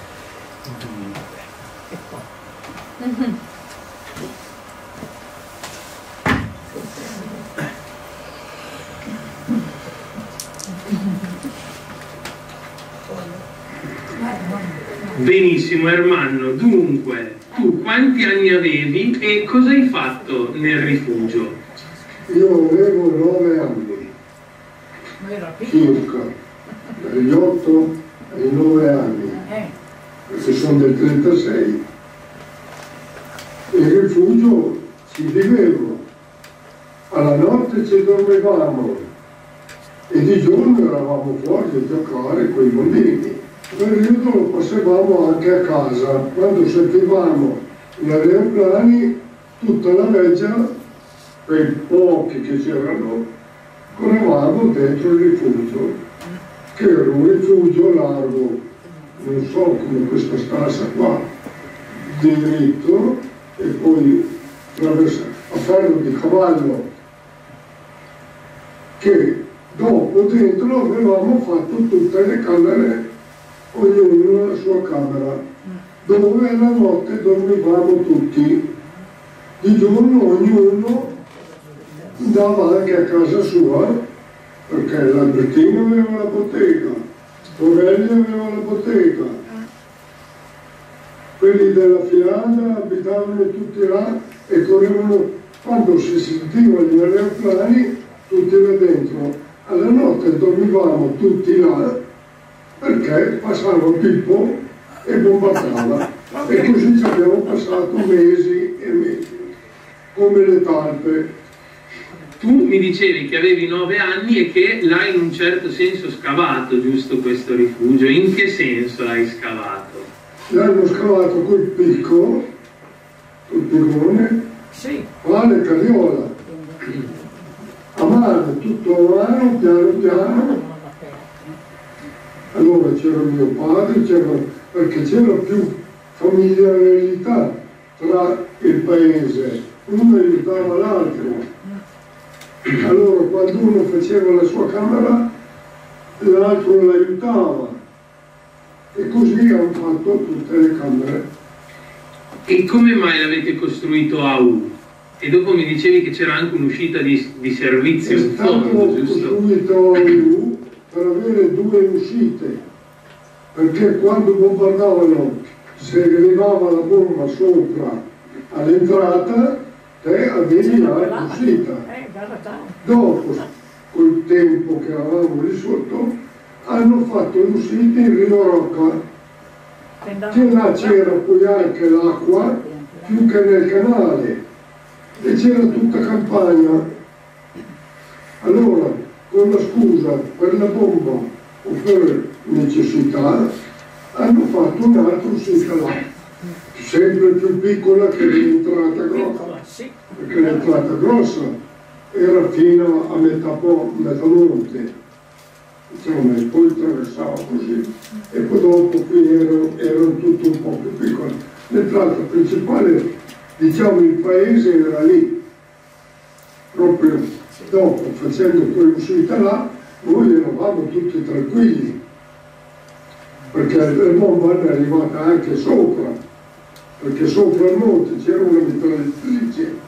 Benissimo Ermanno, dunque, tu quanti anni avevi e cosa hai fatto nel rifugio? Io avevo 9 anni, circa, dagli 8 ai 9 anni, perché sono del 36. Il rifugio ci vivevo, alla notte ci dormivamo e di giorno eravamo fuori a giocare con i bambini. periodo lo passavamo anche a casa. Quando sentivamo gli aeroplani, tutta la veggia, quei pochi che c'erano, correvamo dentro il rifugio, che era un rifugio largo, non so come questa stassa qua, diritto, e poi a ferro di cavallo, che dopo dentro avevamo fatto tutte le camere, ognuno nella sua camera, dove la notte dormivamo tutti. Di giorno ognuno andava anche a casa sua, perché l'Albertino aveva la bottega, Torelli aveva la bottega, quelli della Finlandia abitavano tutti là e correvano, quando si sentivano gli aeroplani, tutti là dentro. Alla notte dormivamo tutti là, perché passava Pippo e bombardava. E così ci abbiamo passato mesi e mesi, come le talpe. Tu mi dicevi che avevi 9 anni e che l'hai in un certo senso scavato, giusto, questo rifugio? In che senso l'hai scavato? L'hanno scavato col picco, col piccone, Sì. quale carriola, a mano, tutto a mano, piano piano. Allora c'era mio padre, perché c'era più familiarità tra il paese, uno aiutava l'altro. Allora quando uno faceva la sua camera, l'altro l'aiutava. E così hanno fatto tutte le camere. E come mai l'avete costruito a U? E dopo mi dicevi che c'era anche un'uscita di servizio in fondo, giusto? È stato costruito a U per avere 2 uscite, perché quando bombardavano, se arrivava la bomba sopra all'entrata, te avevi l'altra uscita. Dopo, col tempo che eravamo lì sotto, hanno fatto l'uscita in Rio Rocca, che là c'era poi anche l'acqua più che nel canale e c'era tutta campagna. Allora, con la scusa per la bomba o per necessità, hanno fatto un'altra uscita là, sempre più piccola che l'entrata grossa, perché l'entrata grossa era fino a metà monte, diciamo, e poi attraversava così, e poi dopo qui erano tutte un po' più piccole. L'entrata principale, diciamo, il paese era lì, proprio dopo, facendo poi l'uscita là, noi eravamo tutti tranquilli, perché la bomba è arrivata anche sopra, perché sopra il monte c'era una mitragliatrice,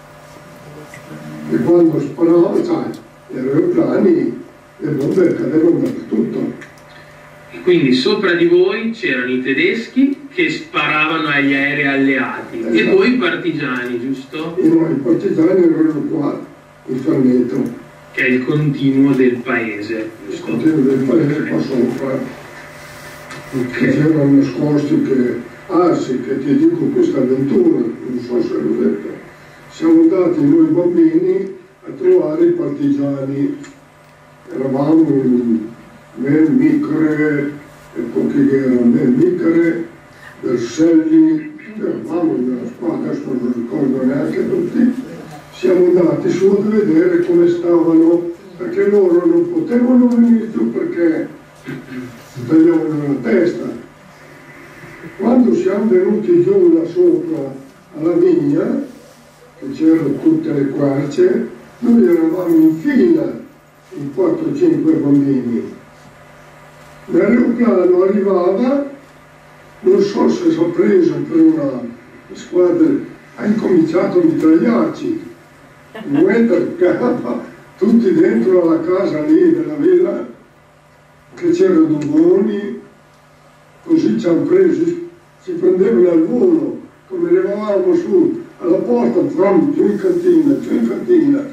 e quando sparava, sai, gli aeroplani, le bombe cadevano dappertutto. E quindi sopra di voi c'erano i tedeschi che sparavano agli aerei alleati, esatto. E voi i partigiani, giusto? E noi i partigiani erano qua, in Farneto, che è il continuo del paese, giusto? Il continuo del paese qua sopra, che c'erano nascosti che, sì, che ti dico questa avventura, non so se l'ho detto, siamo andati noi bambini a trovare i partigiani, eravamo in Micre, e pochi che erano Micre, Berselli, eravamo nella squadra, adesso non ricordo neanche tutti, siamo andati su a vedere come stavano, perché loro non potevano venire giù perché tagliavano la testa. Quando siamo venuti giù là sopra alla vigna, che c'erano tutte le querce, noi eravamo in fila, in 4-5 bambini. L'aeroplano arrivava, non so se si è preso per una squadra, ha incominciato a mitragliarci, tutti dentro alla casa lì della villa, che c'erano duvoni, così ci hanno presi, ci prendevano al volo, come eravamo su alla porta, giù in cantina.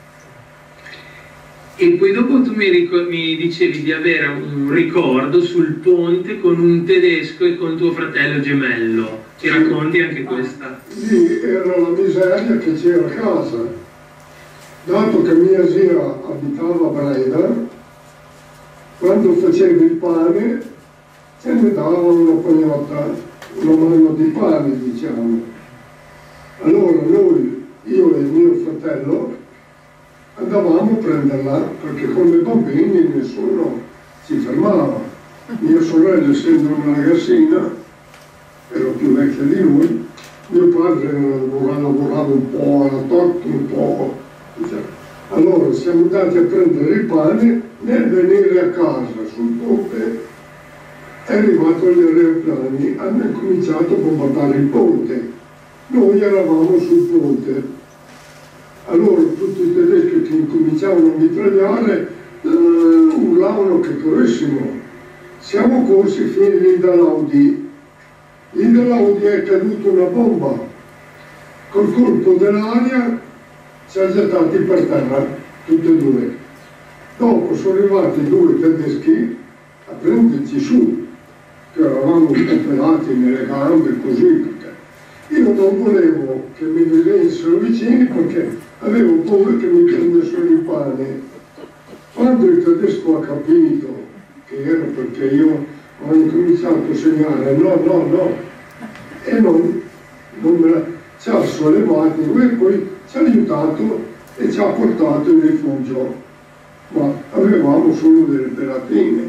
E poi dopo tu mi dicevi di avere un ricordo sul ponte con un tedesco e con tuo fratello gemello. Ci racconti anche questa? Lì era la miseria che c'era a casa. Dato che mia zia abitava a Breda, quando facevi il pane e mi davano una pagnotta, una mano di pane, diciamo. Allora noi, io e il mio fratello, andavamo a prenderla, perché come bambini nessuno si fermava. Mia sorella, essendo una ragazzina, ero più vecchia di lui, mio padre lavorava un po', alla torta un po'. Allora siamo andati a prendere il pane, nel venire a casa sul ponte è arrivato gli aeroplani, hanno cominciato a bombardare il ponte. Noi eravamo sul ponte. Allora tutti i tedeschi che incominciavano a mitragliare urlavano che corressimo. Siamo corsi fino lì dall'Audi. Lì dall'Audi è caduta una bomba. Col colpo dell'aria ci ha gettati per terra, tutti e due. Dopo sono arrivati due tedeschi a prenderci su, che eravamo pelati nelle gambe così, perché io non volevo che mi venissero vicini perché avevo paura che mi prendessero il pane. Quando il tedesco ha capito che era perché io ho incominciato a segnare no, e non me la, ci ha sollevato e poi ci ha aiutato e ci ha portato in rifugio, ma avevamo solo delle pelatine.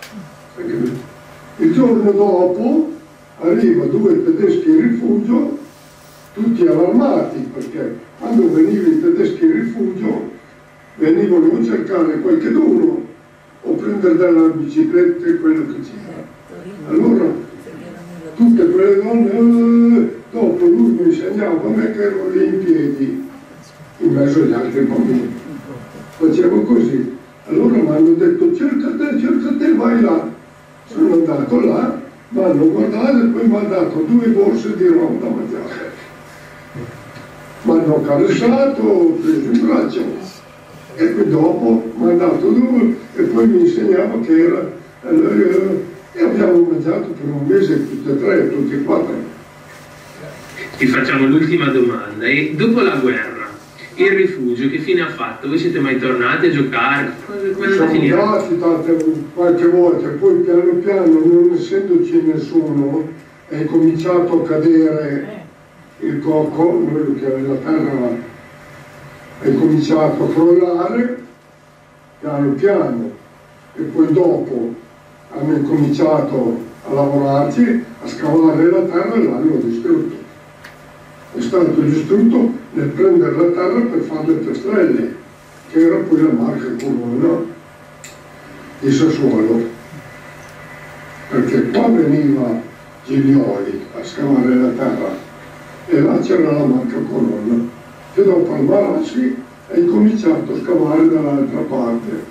Il giorno dopo arriva due tedeschi in rifugio, tutti allarmati, perché quando venivano i tedeschi in rifugio venivano a cercare qualcheduno o prendere dalla bicicletta e quello che c'era. Allora tutte quelle donne, dopo lui mi insegnava a me che ero lì in piedi, in mezzo agli altri bambini. Facevo così. Allora mi hanno detto cerca te, vai là. Sono andato là, mi hanno guardato e poi mi hanno dato 2 borse di roba da mangiare. Mi hanno caressato, ho preso in braccio e poi dopo mi hanno dato 2 e poi mi insegnava che era... e abbiamo mangiato per un mese tutti e 3, tutti e 4. Ti facciamo l'ultima domanda. E dopo la guerra, il rifugio che fine ha fatto? Voi siete mai tornati a giocare? Come siamo andati qualche volta, poi piano piano, non essendoci nessuno, è cominciato a cadere il cocco, noi lo chiamiamo la terra, è cominciato a crollare piano piano e poi dopo hanno incominciato a lavorarci, a scavare la terra e l'hanno distrutto. È stato distrutto nel prendere la terra per fare le piastrelle, che era poi la marca Corona di Sassuolo. Perché qua veniva Giglioli a scavare la terra e là c'era la marca Corona, che dopo al Marassi è incominciato a scavare dall'altra parte.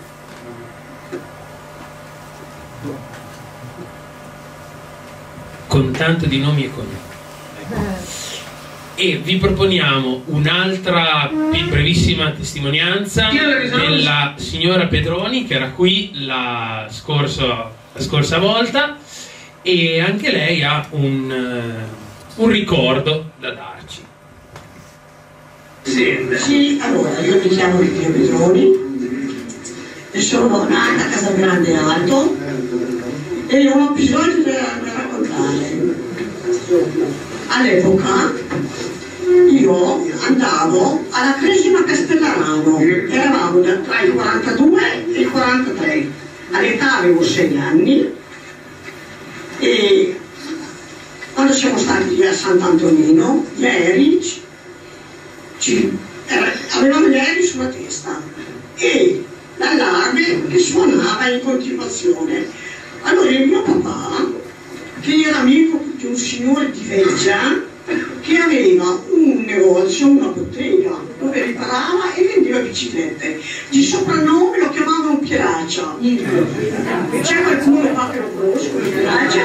Con tanto di nomi e cognomi. E vi proponiamo un'altra brevissima testimonianza della signora Pedroni, che era qui la scorsa volta, e anche lei ha un ricordo da darci. Sì, allora io mi chiamo Lidia Pedroni e sono nata a Casagrande Alto e ho un episodio da raccontare. All'epoca io andavo alla Cresima Castellarano, eravamo tra il 42 e il 43, all'età avevo 6 anni e quando siamo stati a Sant'Antonino, gli aerei, avevamo gli aerei sulla testa e l'allarme che suonava in continuazione. Allora il mio papà, che era amico di un signore di Veggia, che aveva un negozio, una bottega, dove riparava e vendeva biciclette. Di soprannome lo chiamavano Pieraccia. C'è qualcuno qua che lo conosce, Pieraccia?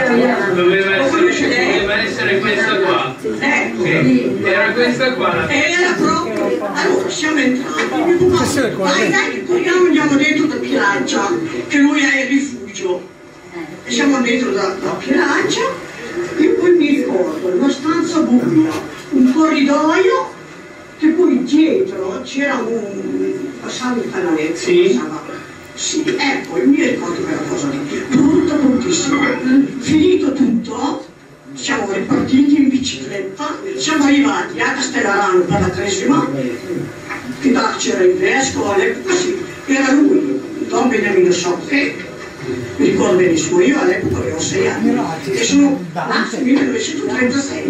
Doveva essere questa qua. Era questa qua. Era proprio. Allora siamo entrati. Mio papà, dai, corriamo, andiamo dentro da Pieraccia, che lui è il rifugio. E siamo dentro da Pieraccia. E poi mi ricordo una stanza buia, un corridoio che poi dietro c'era un passaggio di canaletto, Sì, ecco, io mi ricordo quella cosa lì, brutta, bruttissima. Finito tutto, siamo ripartiti in bicicletta, siamo arrivati a Castellarano per la Cresima, che là c'era il vescovo, all'epoca sì, era lui, Don Beniamino Socche, mi ricordo benissimo, io all'epoca avevo 6 anni, e sono nato nel 1936.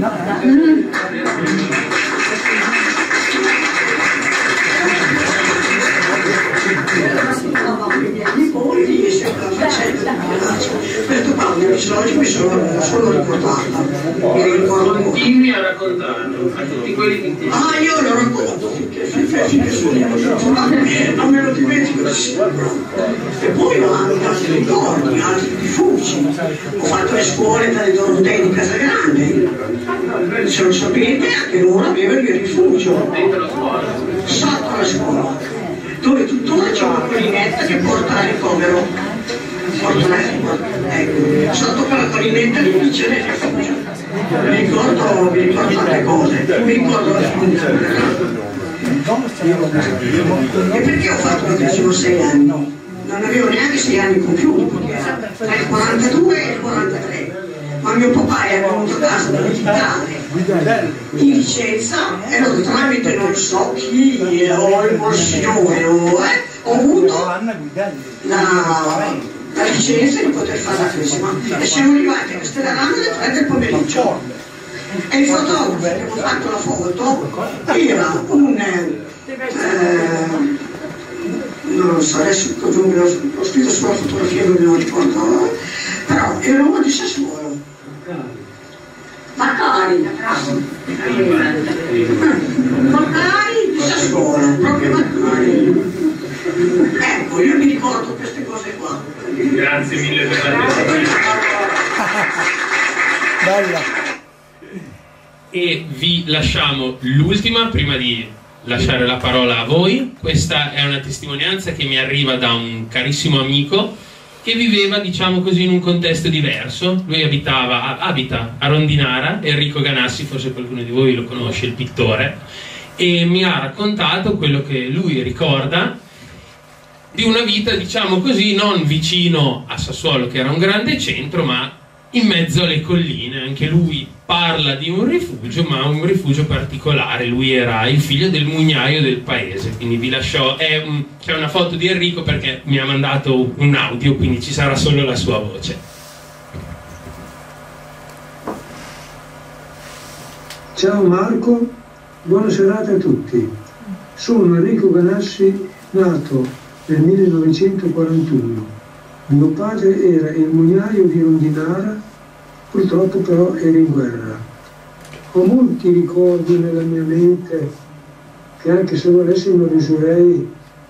Poi lì è sempre la faccenda, questo Paolo oggi mi sono ricordata, mi ricordo molto. Dimmi a raccontarlo, a tutti quelli che ti... Ah, io l'ho raccontato finché sono, non me lo dimentico di sicuro. E poi ho anche altri ricordi, altri rifugi. Ho fatto le scuole dalle Dorotei di Casagrande. Se lo sapete, anche loro avevano il rifugio. Dentro la scuola? Sotto la scuola, dove tuttora c'è una collinetta che porta al ricovero. Ecco, sotto quella collinetta lì c'è il rifugio. Mi ricordo tante cose, mi ricordo la figura. E perché ho fatto la Cresima 6 anni? Non avevo neanche 6 anni compiuti, perché era tra il 42 e il 43. Ma mio papà è venuto a casa da visitare in licenza e lo tramite non so chi o il Monsignore ho avuto la licenza di poter fare la Cresima e siamo arrivati a Castellarano alle 3 del pomeriggio e il fotografo che avevo fatto la foto era non so, adesso ho scritto sulla fotografia, non me lo ricordo, però era uno di Sassuolo. Maccari di Sassuolo, proprio Maccari. Ecco, io mi ricordo queste cose qua. Grazie mille per la testimonianza. Bella. E vi lasciamo l'ultima prima di lasciare la parola a voi. Questa è una testimonianza che mi arriva da un carissimo amico che viveva, diciamo così, in un contesto diverso. Lui abita a Rondinara, Enrico Ganassi, forse qualcuno di voi lo conosce, il pittore, e mi ha raccontato quello che lui ricorda di una vita, diciamo così, non vicino a Sassuolo, che era un grande centro, ma in mezzo alle colline. Anche lui parla di un rifugio, ma un rifugio particolare. Lui era il figlio del mugnaio del paese, quindi vi lascio, c'è una foto di Enrico perché mi ha mandato un audio, quindi ci sarà solo la sua voce. Ciao Marco, buona serata a tutti. Sono Enrico Ganassi, nato nel 1941. Mio padre era il mugnaio di Rondinara, purtroppo però era in guerra. Ho molti ricordi nella mia mente che anche se volessi non riuscirei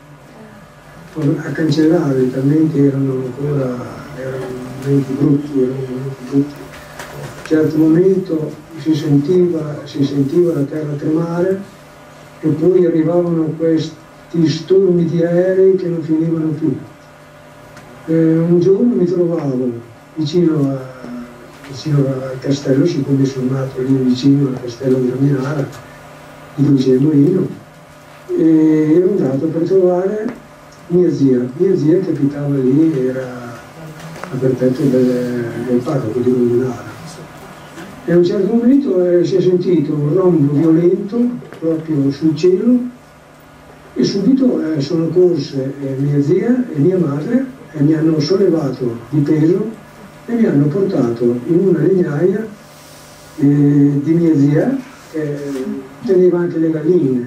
a cancellare, talmente erano momenti brutti. A un certo momento si sentiva la terra tremare e poi arrivavano questi stormi di aerei che non finivano più. Un giorno mi trovavo vicino al castello, siccome sono nato lì vicino al castello di Rondinara, di dove c'è il mulino, e ero andato per trovare mia zia che abitava lì, era a prefetto del parroco di Rondinara. E a un certo momento si è sentito un rombo violento proprio sul cielo e subito sono corse mia zia e mia madre e mi hanno sollevato di peso e mi hanno portato in una legnaia di mia zia che teneva anche le galline.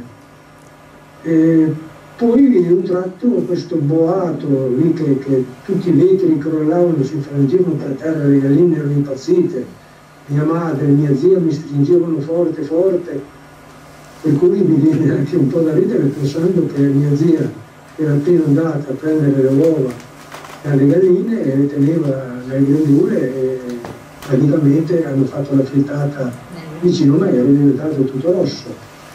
Poi in un tratto questo boato lì che tutti i vetri crollavano, si infrangevano per terra, le galline erano impazzite, mia madre e mia zia mi stringevano forte forte, per cui mi viene anche un po' da ridere pensando che mia zia era appena andata a prendere le uova alle galline e le teneva nelle grandure e praticamente hanno fatto la frittata vicino a me, ero diventato tutto rosso.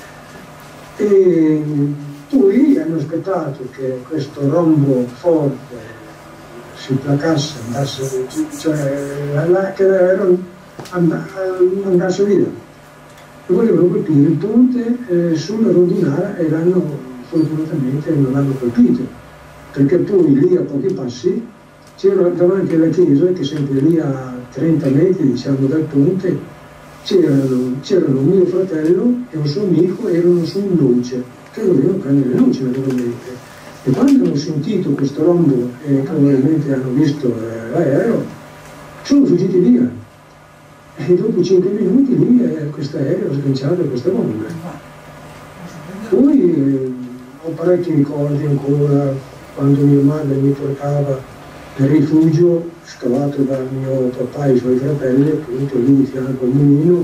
E poi hanno aspettato che questo rombo forte si placasse, andasse, cioè che andasse via. E volevano colpire il ponte sulla Rondinara e fortunatamente non l'hanno colpito. perché poi lì a pochi passi c'era davanti alla chiesa, che sempre lì a 30 metri diciamo dal ponte, c'erano mio fratello e un suo amico, erano su un luce, che dovevano prendere luce naturalmente. E quando hanno sentito questo rombo e probabilmente hanno visto l'aereo, sono fuggiti via. E dopo 5 minuti lì questo aereo ha sganciato queste bombe. Poi ho parecchi ricordi ancora quando mia madre mi portava nel rifugio scavato dal mio papà e i suoi fratelli, appunto lì di fianco al mulino,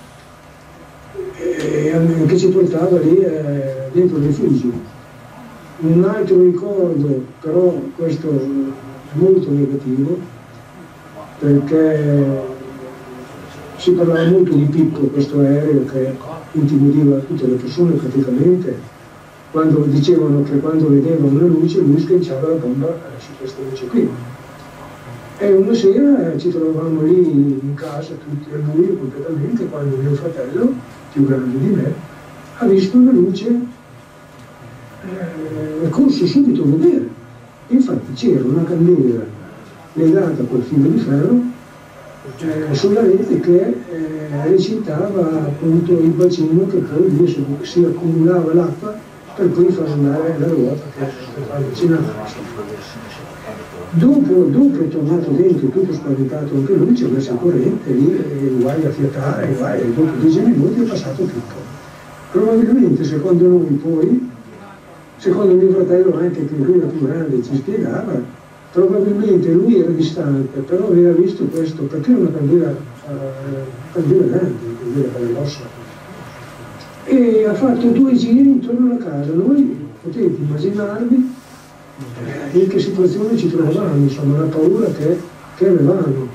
che ci portava lì dentro il rifugio. Un altro ricordo, però questo molto negativo, perché si parlava molto di Pippo, questo aereo che intimidiva tutte le persone praticamente, quando dicevano che quando vedevano una luce lui sganciava la bomba su questa luce qui. E una sera ci trovavamo lì in casa tutti al buio completamente, quando mio fratello, più grande di me, ha visto una luce, è corso subito a vedere. Infatti c'era una candela legata a quel filo di ferro sulla rete che recintava appunto il bacino che poi lì si accumulava l'acqua per poi far andare la ruota che fa avvicinare. Dopo è tornato dentro tutto spaventato anche lui, ci ha messo il corrente lì, guai a fiatare, guai, e dopo 10 minuti è passato tutto. Probabilmente secondo noi poi, secondo mio fratello anche che lui era più grande ci spiegava, probabilmente lui era distante, però aveva visto questo, perché era una candela grande, una candela bella grossa. E ha fatto 2 giri intorno alla casa. Noi potete immaginarvi in che situazione ci trovavamo, insomma, la paura che avevamo.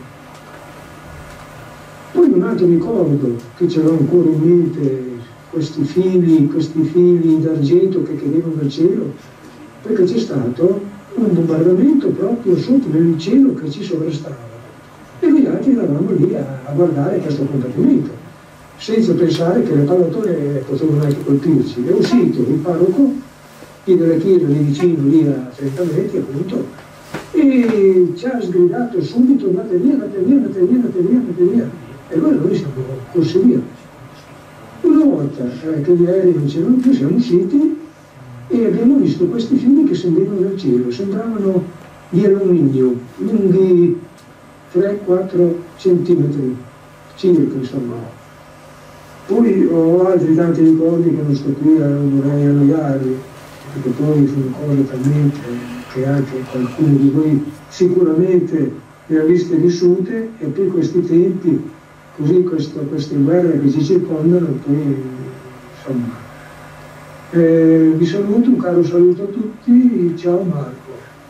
Poi un altro ricordo che ce l'ho ancora in mente, questi fili d'argento che cadevano dal cielo, perché c'è stato un bombardamento proprio sotto nel cielo che ci sovrastava e noi altri eravamo lì a guardare questo combattimento, senza pensare che le pallottole potevano anche colpirci. È uscito il parroco della chiesa lì vicino, lì a 30 metri appunto, e ci ha sgridato subito: andate via, andate via, andate via, andate via, andate via. E allora noi siamo corsi via. Una volta che gli aerei non c'erano più, siamo usciti e abbiamo visto questi fili che scendevano dal cielo, sembravano di alluminio, lunghi 3-4 centimetri circa, insomma. Poi ho altri tanti ricordi che non sto qui, non vorrei annoiarli, perché poi sono cose talmente che anche qualcuno di voi sicuramente le ha viste vissute, e poi questi tempi, così queste guerre che ci circondano, poi insomma. Vi saluto, un caro saluto a tutti, ciao Marco.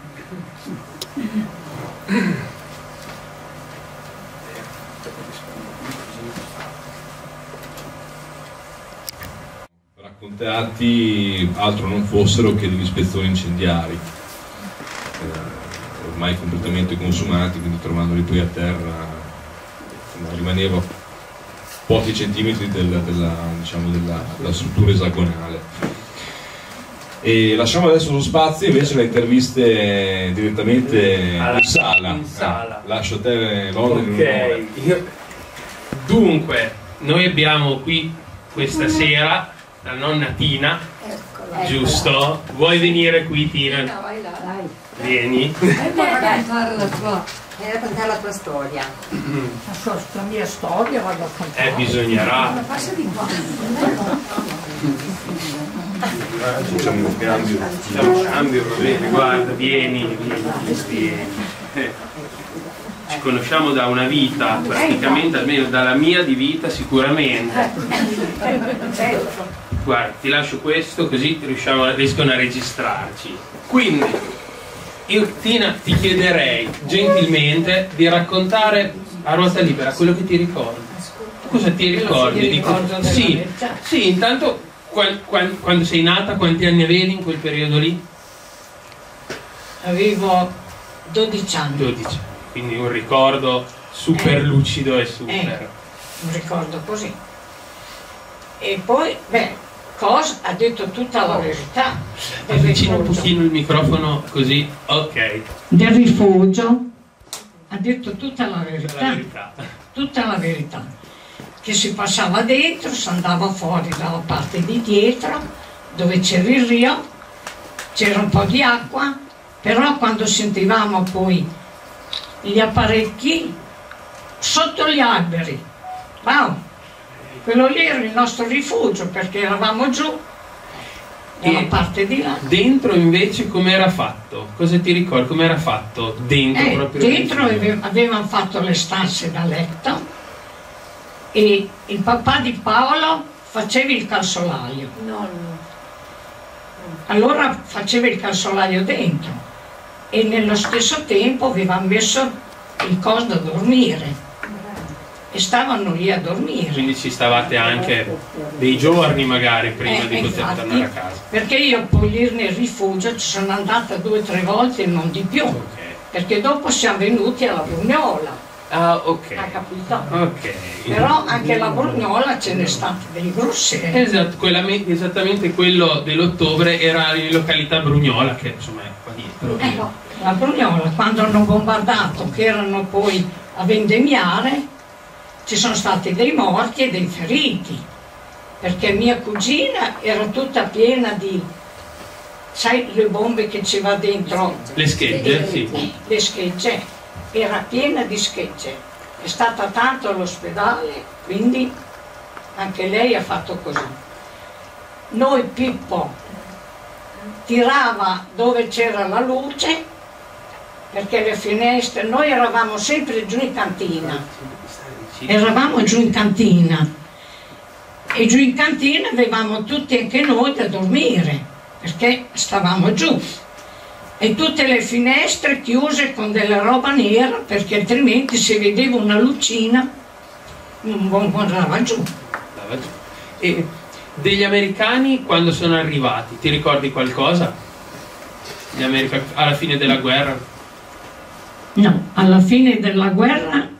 Raccontati altro non fossero che degli spezzoni incendiari, ormai completamente consumati, quindi trovandoli poi a terra rimaneva pochi centimetri della struttura esagonale. E lasciamo adesso lo spazio invece alle interviste direttamente in sala. Lascio a te l'ordine. Ok, dunque noi abbiamo qui questa sera la nonna Tina, giusto? Vuoi venire qui, Tina? Vai là, dai. Vieni. Vuoi raccontare la tua? Raccontare la tua storia. La mia storia vado a raccontare. Bisognerà. Passa di qua. Facciamo un cambio. Va bene, guarda, vieni. Ci conosciamo da una vita, praticamente, almeno dalla mia di vita sicuramente. Guarda, ti lascio questo così riescono a registrarci. Quindi, io Tina ti chiederei gentilmente di raccontare a ruota libera quello che ti ricordi. Cosa ti ricordi? Sì, intanto quando sei nata, quanti anni avevi in quel periodo lì? Avevo 12 anni. 12, quindi un ricordo super lucido e super. Un ricordo così. E poi, Cosa? Ha detto tutta la verità. Avvicina un pochino il microfono così, ok. Del rifugio ha detto tutta la verità. Tutta la verità. Che si passava dentro, si andava fuori dalla parte di dietro, dove c'era il rio, c'era un po' di acqua, però quando sentivamo poi gli apparecchi sotto gli alberi, wow, quello lì era il nostro rifugio perché eravamo giù dalla parte di là. Dentro invece com'era fatto? Cosa ti ricordi? Com'era fatto dentro? Proprio dentro avevano fatto le stanze da letto e il papà di Paolo faceva il calzolaio. Allora faceva il calzolaio dentro e nello stesso tempo aveva messo il coso da dormire e stavano lì a dormire. Quindi ci stavate anche dei giorni magari prima di poter tornare a casa. Perché io poi lì nel rifugio ci sono andata 2 o 3 volte e non di più, perché dopo siamo venuti alla Brugnola. Ah, ok. Ha capito? Ok. Però anche la Brugnola ce n'è stata dei grossi. Esatto, esattamente quello dell'ottobre era in località Brugnola, che insomma è qua dietro. La Brugnola, quando hanno bombardato, che erano poi a vendemmiare, ci sono stati dei morti e dei feriti, perché mia cugina era tutta piena di, sai, le bombe che ci va dentro? Le schegge, sì. Le schegge. Era piena di schegge, è stata tanto all'ospedale, quindi anche lei ha fatto così. Noi Pippo tirava dove c'era la luce, perché le finestre, noi eravamo sempre giù in cantina, e giù in cantina avevamo tutti anche noi da dormire, perché stavamo giù. E tutte le finestre chiuse con della roba nera perché altrimenti se vedeva una lucina non andava giù. E degli americani quando sono arrivati, ti ricordi qualcosa? Gli americani alla fine della guerra? No, alla fine della guerra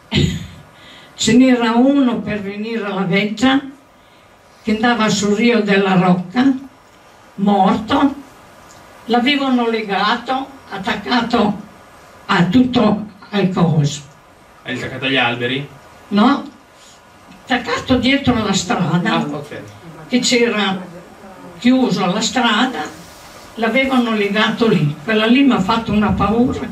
ce n'era uno per venire alla Veggia che andava sul Rio della Rocca, morto. L'avevano legato, attaccato a tutto al coso. Hai attaccato agli alberi? No, attaccato dietro alla strada, che c'era chiuso alla strada, l'avevano legato lì. Quella lì mi ha fatto una paura.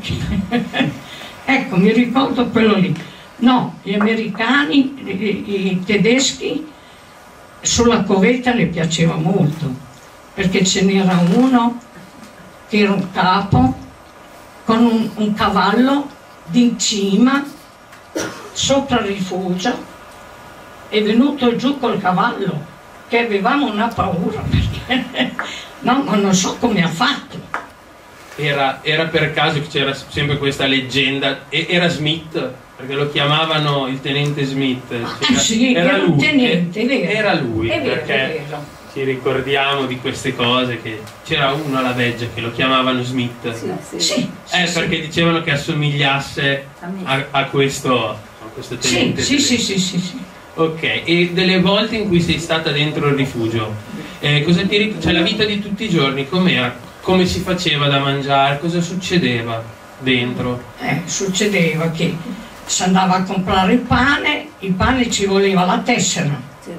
Ecco, mi ricordo quello lì. No, gli americani, i tedeschi, sulla covetta le piaceva molto, perché ce n'era uno che era un capo con un cavallo in cima sopra il rifugio, è venuto giù col cavallo che avevamo una paura perché no, ma non so come ha fatto. Era per caso che c'era sempre questa leggenda, era Smith, perché lo chiamavano il tenente Smith. Sì, era lui, teniente, è vero. Era lui, è vero, perché è vero. Ci ricordiamo di queste cose, che c'era uno alla Veggia che lo chiamavano Smith. Sì, perché dicevano che assomigliasse a questo tenente. Sì. Ok, e delle volte in cui sei stata dentro il rifugio, cioè la vita di tutti i giorni com'era? Come si faceva da mangiare? Cosa succedeva dentro? Succedeva che si andava a comprare il pane ci voleva la tessera.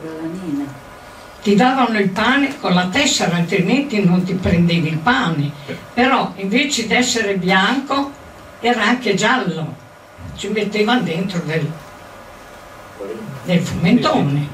Ti davano il pane con la tessera, altrimenti non ti prendevi il pane. Però invece di essere bianco era anche giallo, ci mettevano dentro del fumettone.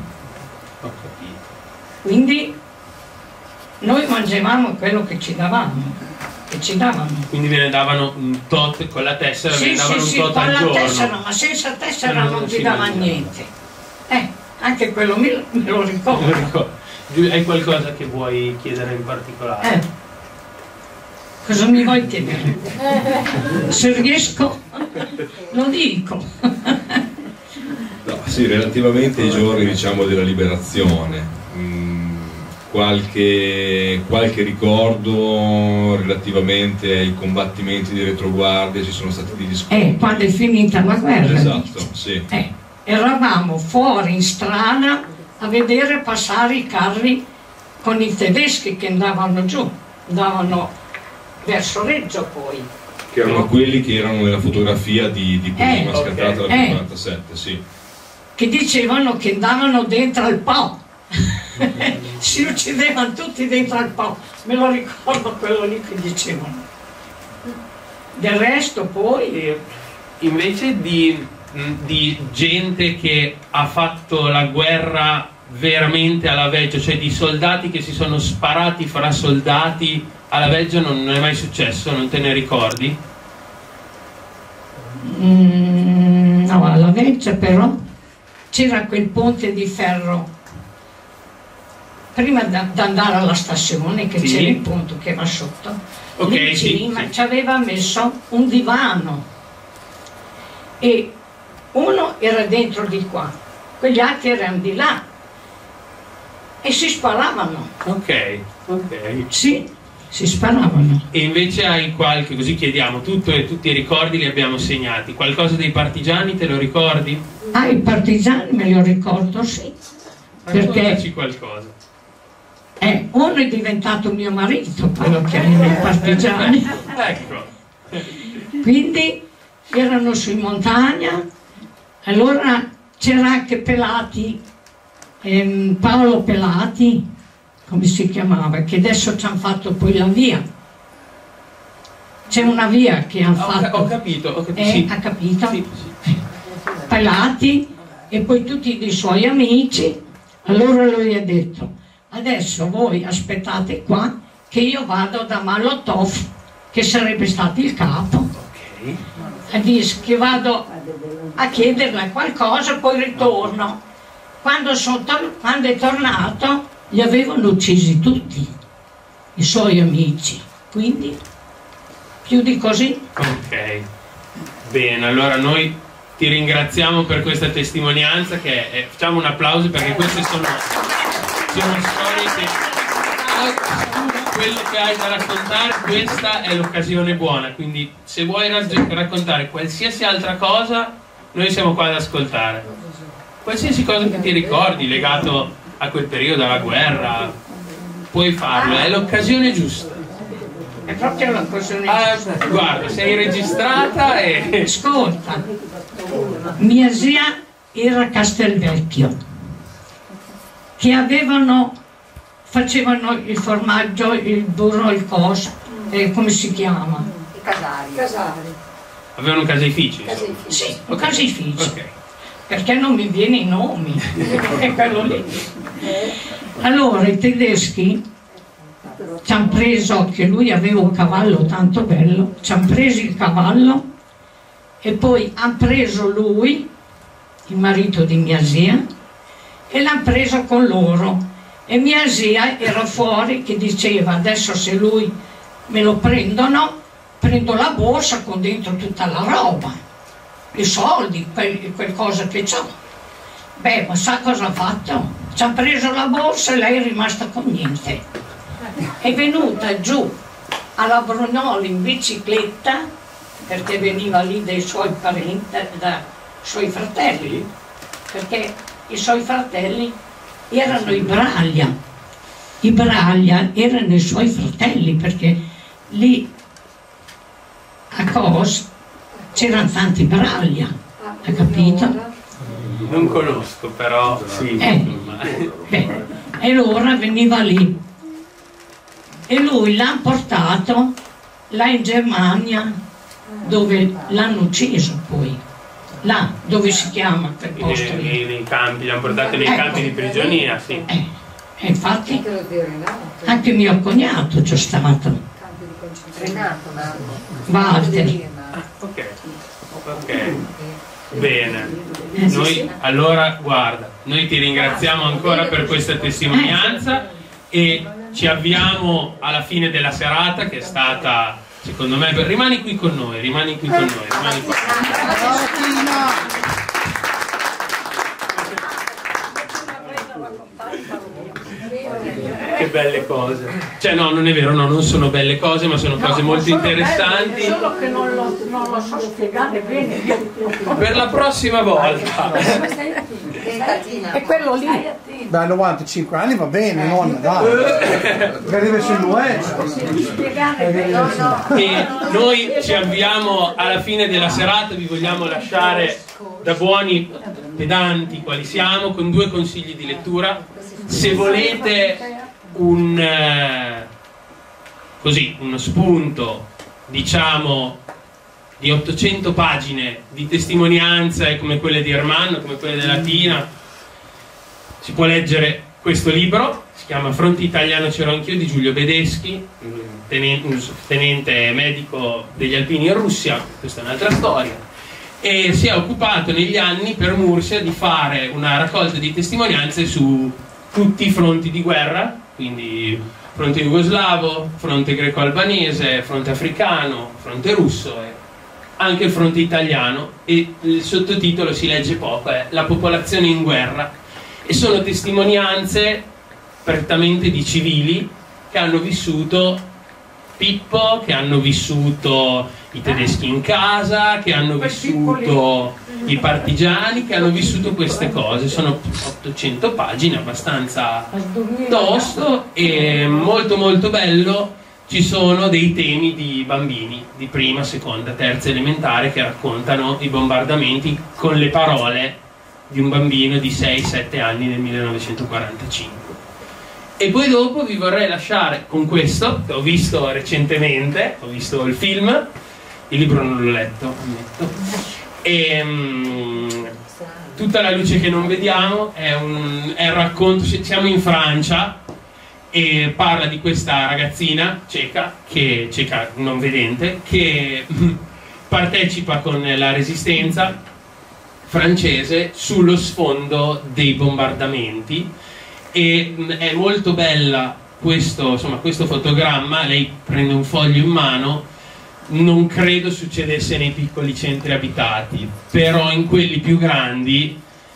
Quindi noi mangiavamo quello che ci davano. Quindi ve ne davano un tot con la tessera, ve ne davano un tot al giorno. Con la tessera, ma senza tessera non ti davano niente. Anche quello me lo ricordo. Hai qualcosa che vuoi chiedere in particolare? Cosa mi vuoi chiedere? Se riesco lo dico. No, sì, relativamente ai giorni, diciamo, della liberazione, qualche ricordo relativamente ai combattimenti di retroguardia, ci sono stati degli scontri. Quando è finita la guerra. Esatto, sì. Eravamo fuori in strada a vedere passare i carri con i tedeschi che andavano giù, andavano verso Reggio poi. Che erano quelli che erano nella fotografia di prima scattata dal 47, sì. Che dicevano che andavano dentro al Po. Si uccidevano tutti dentro al Po. Me lo ricordo quello lì che dicevano. Del resto poi... Invece di gente che ha fatto la guerra veramente alla vecchia, cioè di soldati che si sono sparati fra soldati alla vecchia, non è mai successo? Non te ne ricordi? No, alla vecchia però c'era quel ponte di ferro prima di andare alla stazione, che c'era il ponte che era sotto, lì prima ci aveva messo un divano e uno era dentro di qua, quegli altri erano di là e si sparavano. Ok. Sì, si sparavano. E invece hai qualche, così chiediamo tutto e tutti i ricordi li abbiamo segnati. Qualcosa dei partigiani te lo ricordi? Ah, i partigiani me lo ricordo, sì. Raccontaci qualcosa. Uno è diventato mio marito, quello che aveva i partigiani. Ecco. Quindi erano su in montagna, allora c'era anche Pelati, Paolo Pelati, come si chiamava, che adesso ci hanno fatto poi la via. C'è una via che hanno fatto. Ho capito. Sì. Ha capito? Sì. Pelati e poi tutti dei suoi amici. Allora lui ha detto: adesso voi aspettate qua che io vado da Molotov, che sarebbe stato il capo, e dice che vado a chiederle qualcosa, poi ritorno. Quando è tornato li avevano uccisi tutti i suoi amici, quindi più di così. Ok, bene, allora noi ti ringraziamo per questa testimonianza, facciamo un applauso perché queste sono storie che quello che hai da raccontare, questa è l'occasione buona, quindi se vuoi raccontare qualsiasi altra cosa noi siamo qua ad ascoltare, qualsiasi cosa che ti ricordi legato a quel periodo, alla guerra, puoi farlo, è l'occasione giusta. È proprio l'occasione giusta. Guarda, sei registrata e... Ascolta, mia zia era a Castelvecchio, che facevano il formaggio, il burro, il coso, come si chiama? I casari. Avevano un caseificio? Sì, un caseificio. Okay. Perché non mi viene i nomi, è quello lì. Allora i tedeschi ci hanno preso, che lui aveva un cavallo tanto bello, ci hanno preso il cavallo e poi hanno preso lui, il marito di mia zia, e l'hanno preso con loro. E mia zia era fuori che diceva: adesso se lui me lo prendono, prendo la borsa con dentro tutta la roba, i soldi, quel cosa che c'ho. Beh, ma sa cosa ha fatto? Ci ha preso la borsa e lei è rimasta con niente. È venuta giù alla Brugnoli in bicicletta, perché veniva lì dai suoi parenti, dai suoi fratelli, perché i suoi fratelli erano i Braglia. I Braglia erano i suoi fratelli, perché lì a Cos c'erano tanti Braglia, hai capito? Non conosco, però sì. E allora veniva lì e lui l'ha portato là in Germania, dove l'hanno ucciso poi, là dove si chiama quel posto lì. Nei campi, li hanno portati nei campi di prigionia, sì. E infatti anche mio cognato c'è stato. Walter. Ok. Bene, noi allora guarda, noi ti ringraziamo ancora per questa testimonianza e ci avviamo alla fine della serata, che è stata, secondo me, rimani qui con noi, rimani qua. Che belle cose. Cioè no, non è vero, no, non sono belle cose, ma sono cose molto interessanti. Solo che non lo so spiegare bene. Per la prossima volta. È quello lì. Beh, a 95 anni va bene, nonna, dai. Che arriva sul nuovo. E noi ci avviamo alla fine della serata, vi vogliamo lasciare da buoni pedanti quali siamo con 2 consigli di lettura. Se volete uno spunto, diciamo, di 800 pagine di testimonianze come quelle di Ermanno, come quelle della Tina, si può leggere questo libro, si chiama Fronte Italiano c'ero anch'io, di Giulio Bedeschi, tenente medico degli alpini in Russia. Questa è un'altra storia, e si è occupato negli anni per Mursia di fare una raccolta di testimonianze su tutti i fronti di guerra, quindi fronte jugoslavo, fronte greco-albanese, fronte africano, fronte russo e anche il fronte italiano, e il sottotitolo si legge poco, è La popolazione in guerra, e sono testimonianze prettamente di civili che hanno vissuto Pippo, che hanno vissuto i tedeschi in casa, che hanno vissuto i partigiani, che hanno vissuto queste cose. Sono 800 pagine, abbastanza tosto e molto molto bello. Ci sono dei temi di bambini di prima, seconda, terza elementare che raccontano i bombardamenti con le parole di un bambino di 6-7 anni nel 1945. E poi dopo vi vorrei lasciare con questo, che ho visto recentemente, ho visto il film, il libro non l'ho letto, ammetto, e Tutta la luce che non vediamo è un racconto, siamo in Francia, e parla di questa ragazzina cieca non vedente, che partecipa con la resistenza francese sullo sfondo dei bombardamenti, e è molto bella questo fotogramma. Lei prende un foglio in mano, non credo succedesse nei piccoli centri abitati, però in quelli più grandi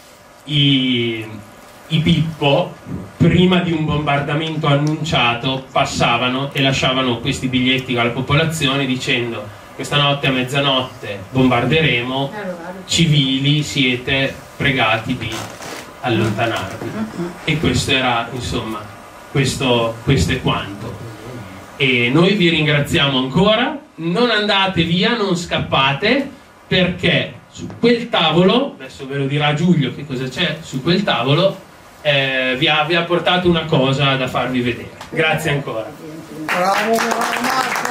i Pippo, prima di un bombardamento annunciato, passavano e lasciavano questi biglietti alla popolazione dicendo: questa notte a mezzanotte bombarderemo, civili siete pregati di allontanarvi. E questo era, insomma, questo è quanto. E noi vi ringraziamo ancora, non andate via, non scappate, perché su quel tavolo, adesso ve lo dirà Giulio che cosa c'è su quel tavolo, vi ha portato una cosa da farvi vedere. Grazie ancora. Bravo Marco.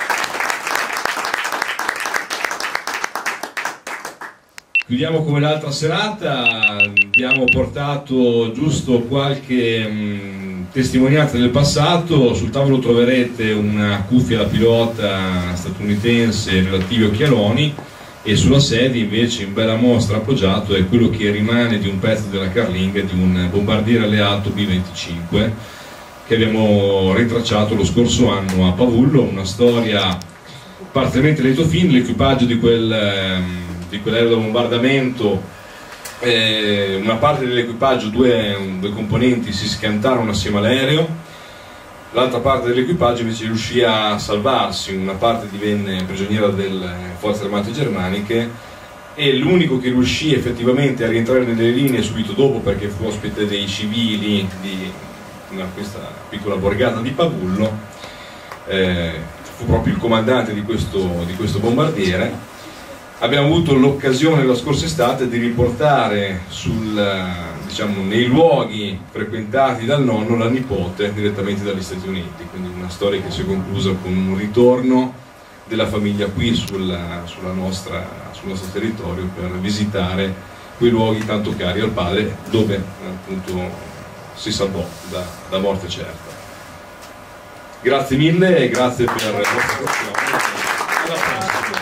Chiudiamo come l'altra serata, abbiamo portato giusto qualche testimonianza del passato. Sul tavolo troverete una cuffia da pilota statunitense e relativi occhialoni, e sulla sedia invece in bella mostra appoggiato è quello che rimane di un pezzo della carlinga di un bombardiere alleato B-25 che abbiamo ritracciato lo scorso anno a Pavullo. Una storia parzialmente lieto fine. L'equipaggio di quell'aereo da bombardamento, una parte dell'equipaggio, due componenti, si schiantarono assieme all'aereo, l'altra parte dell'equipaggio invece riuscì a salvarsi, una parte divenne prigioniera delle forze armate germaniche e l'unico che riuscì effettivamente a rientrare nelle linee subito dopo, perché fu ospite dei civili di questa piccola borgata di Pavullo, fu proprio il comandante di questo bombardiere. Abbiamo avuto l'occasione la scorsa estate di riportare nei luoghi frequentati dal nonno la nipote direttamente dagli Stati Uniti, quindi una storia che si è conclusa con un ritorno della famiglia qui sul nostro territorio per visitare quei luoghi tanto cari al padre, dove appunto si salvò da morte certa. Grazie mille e grazie per la vostra attenzione. Alla prossima.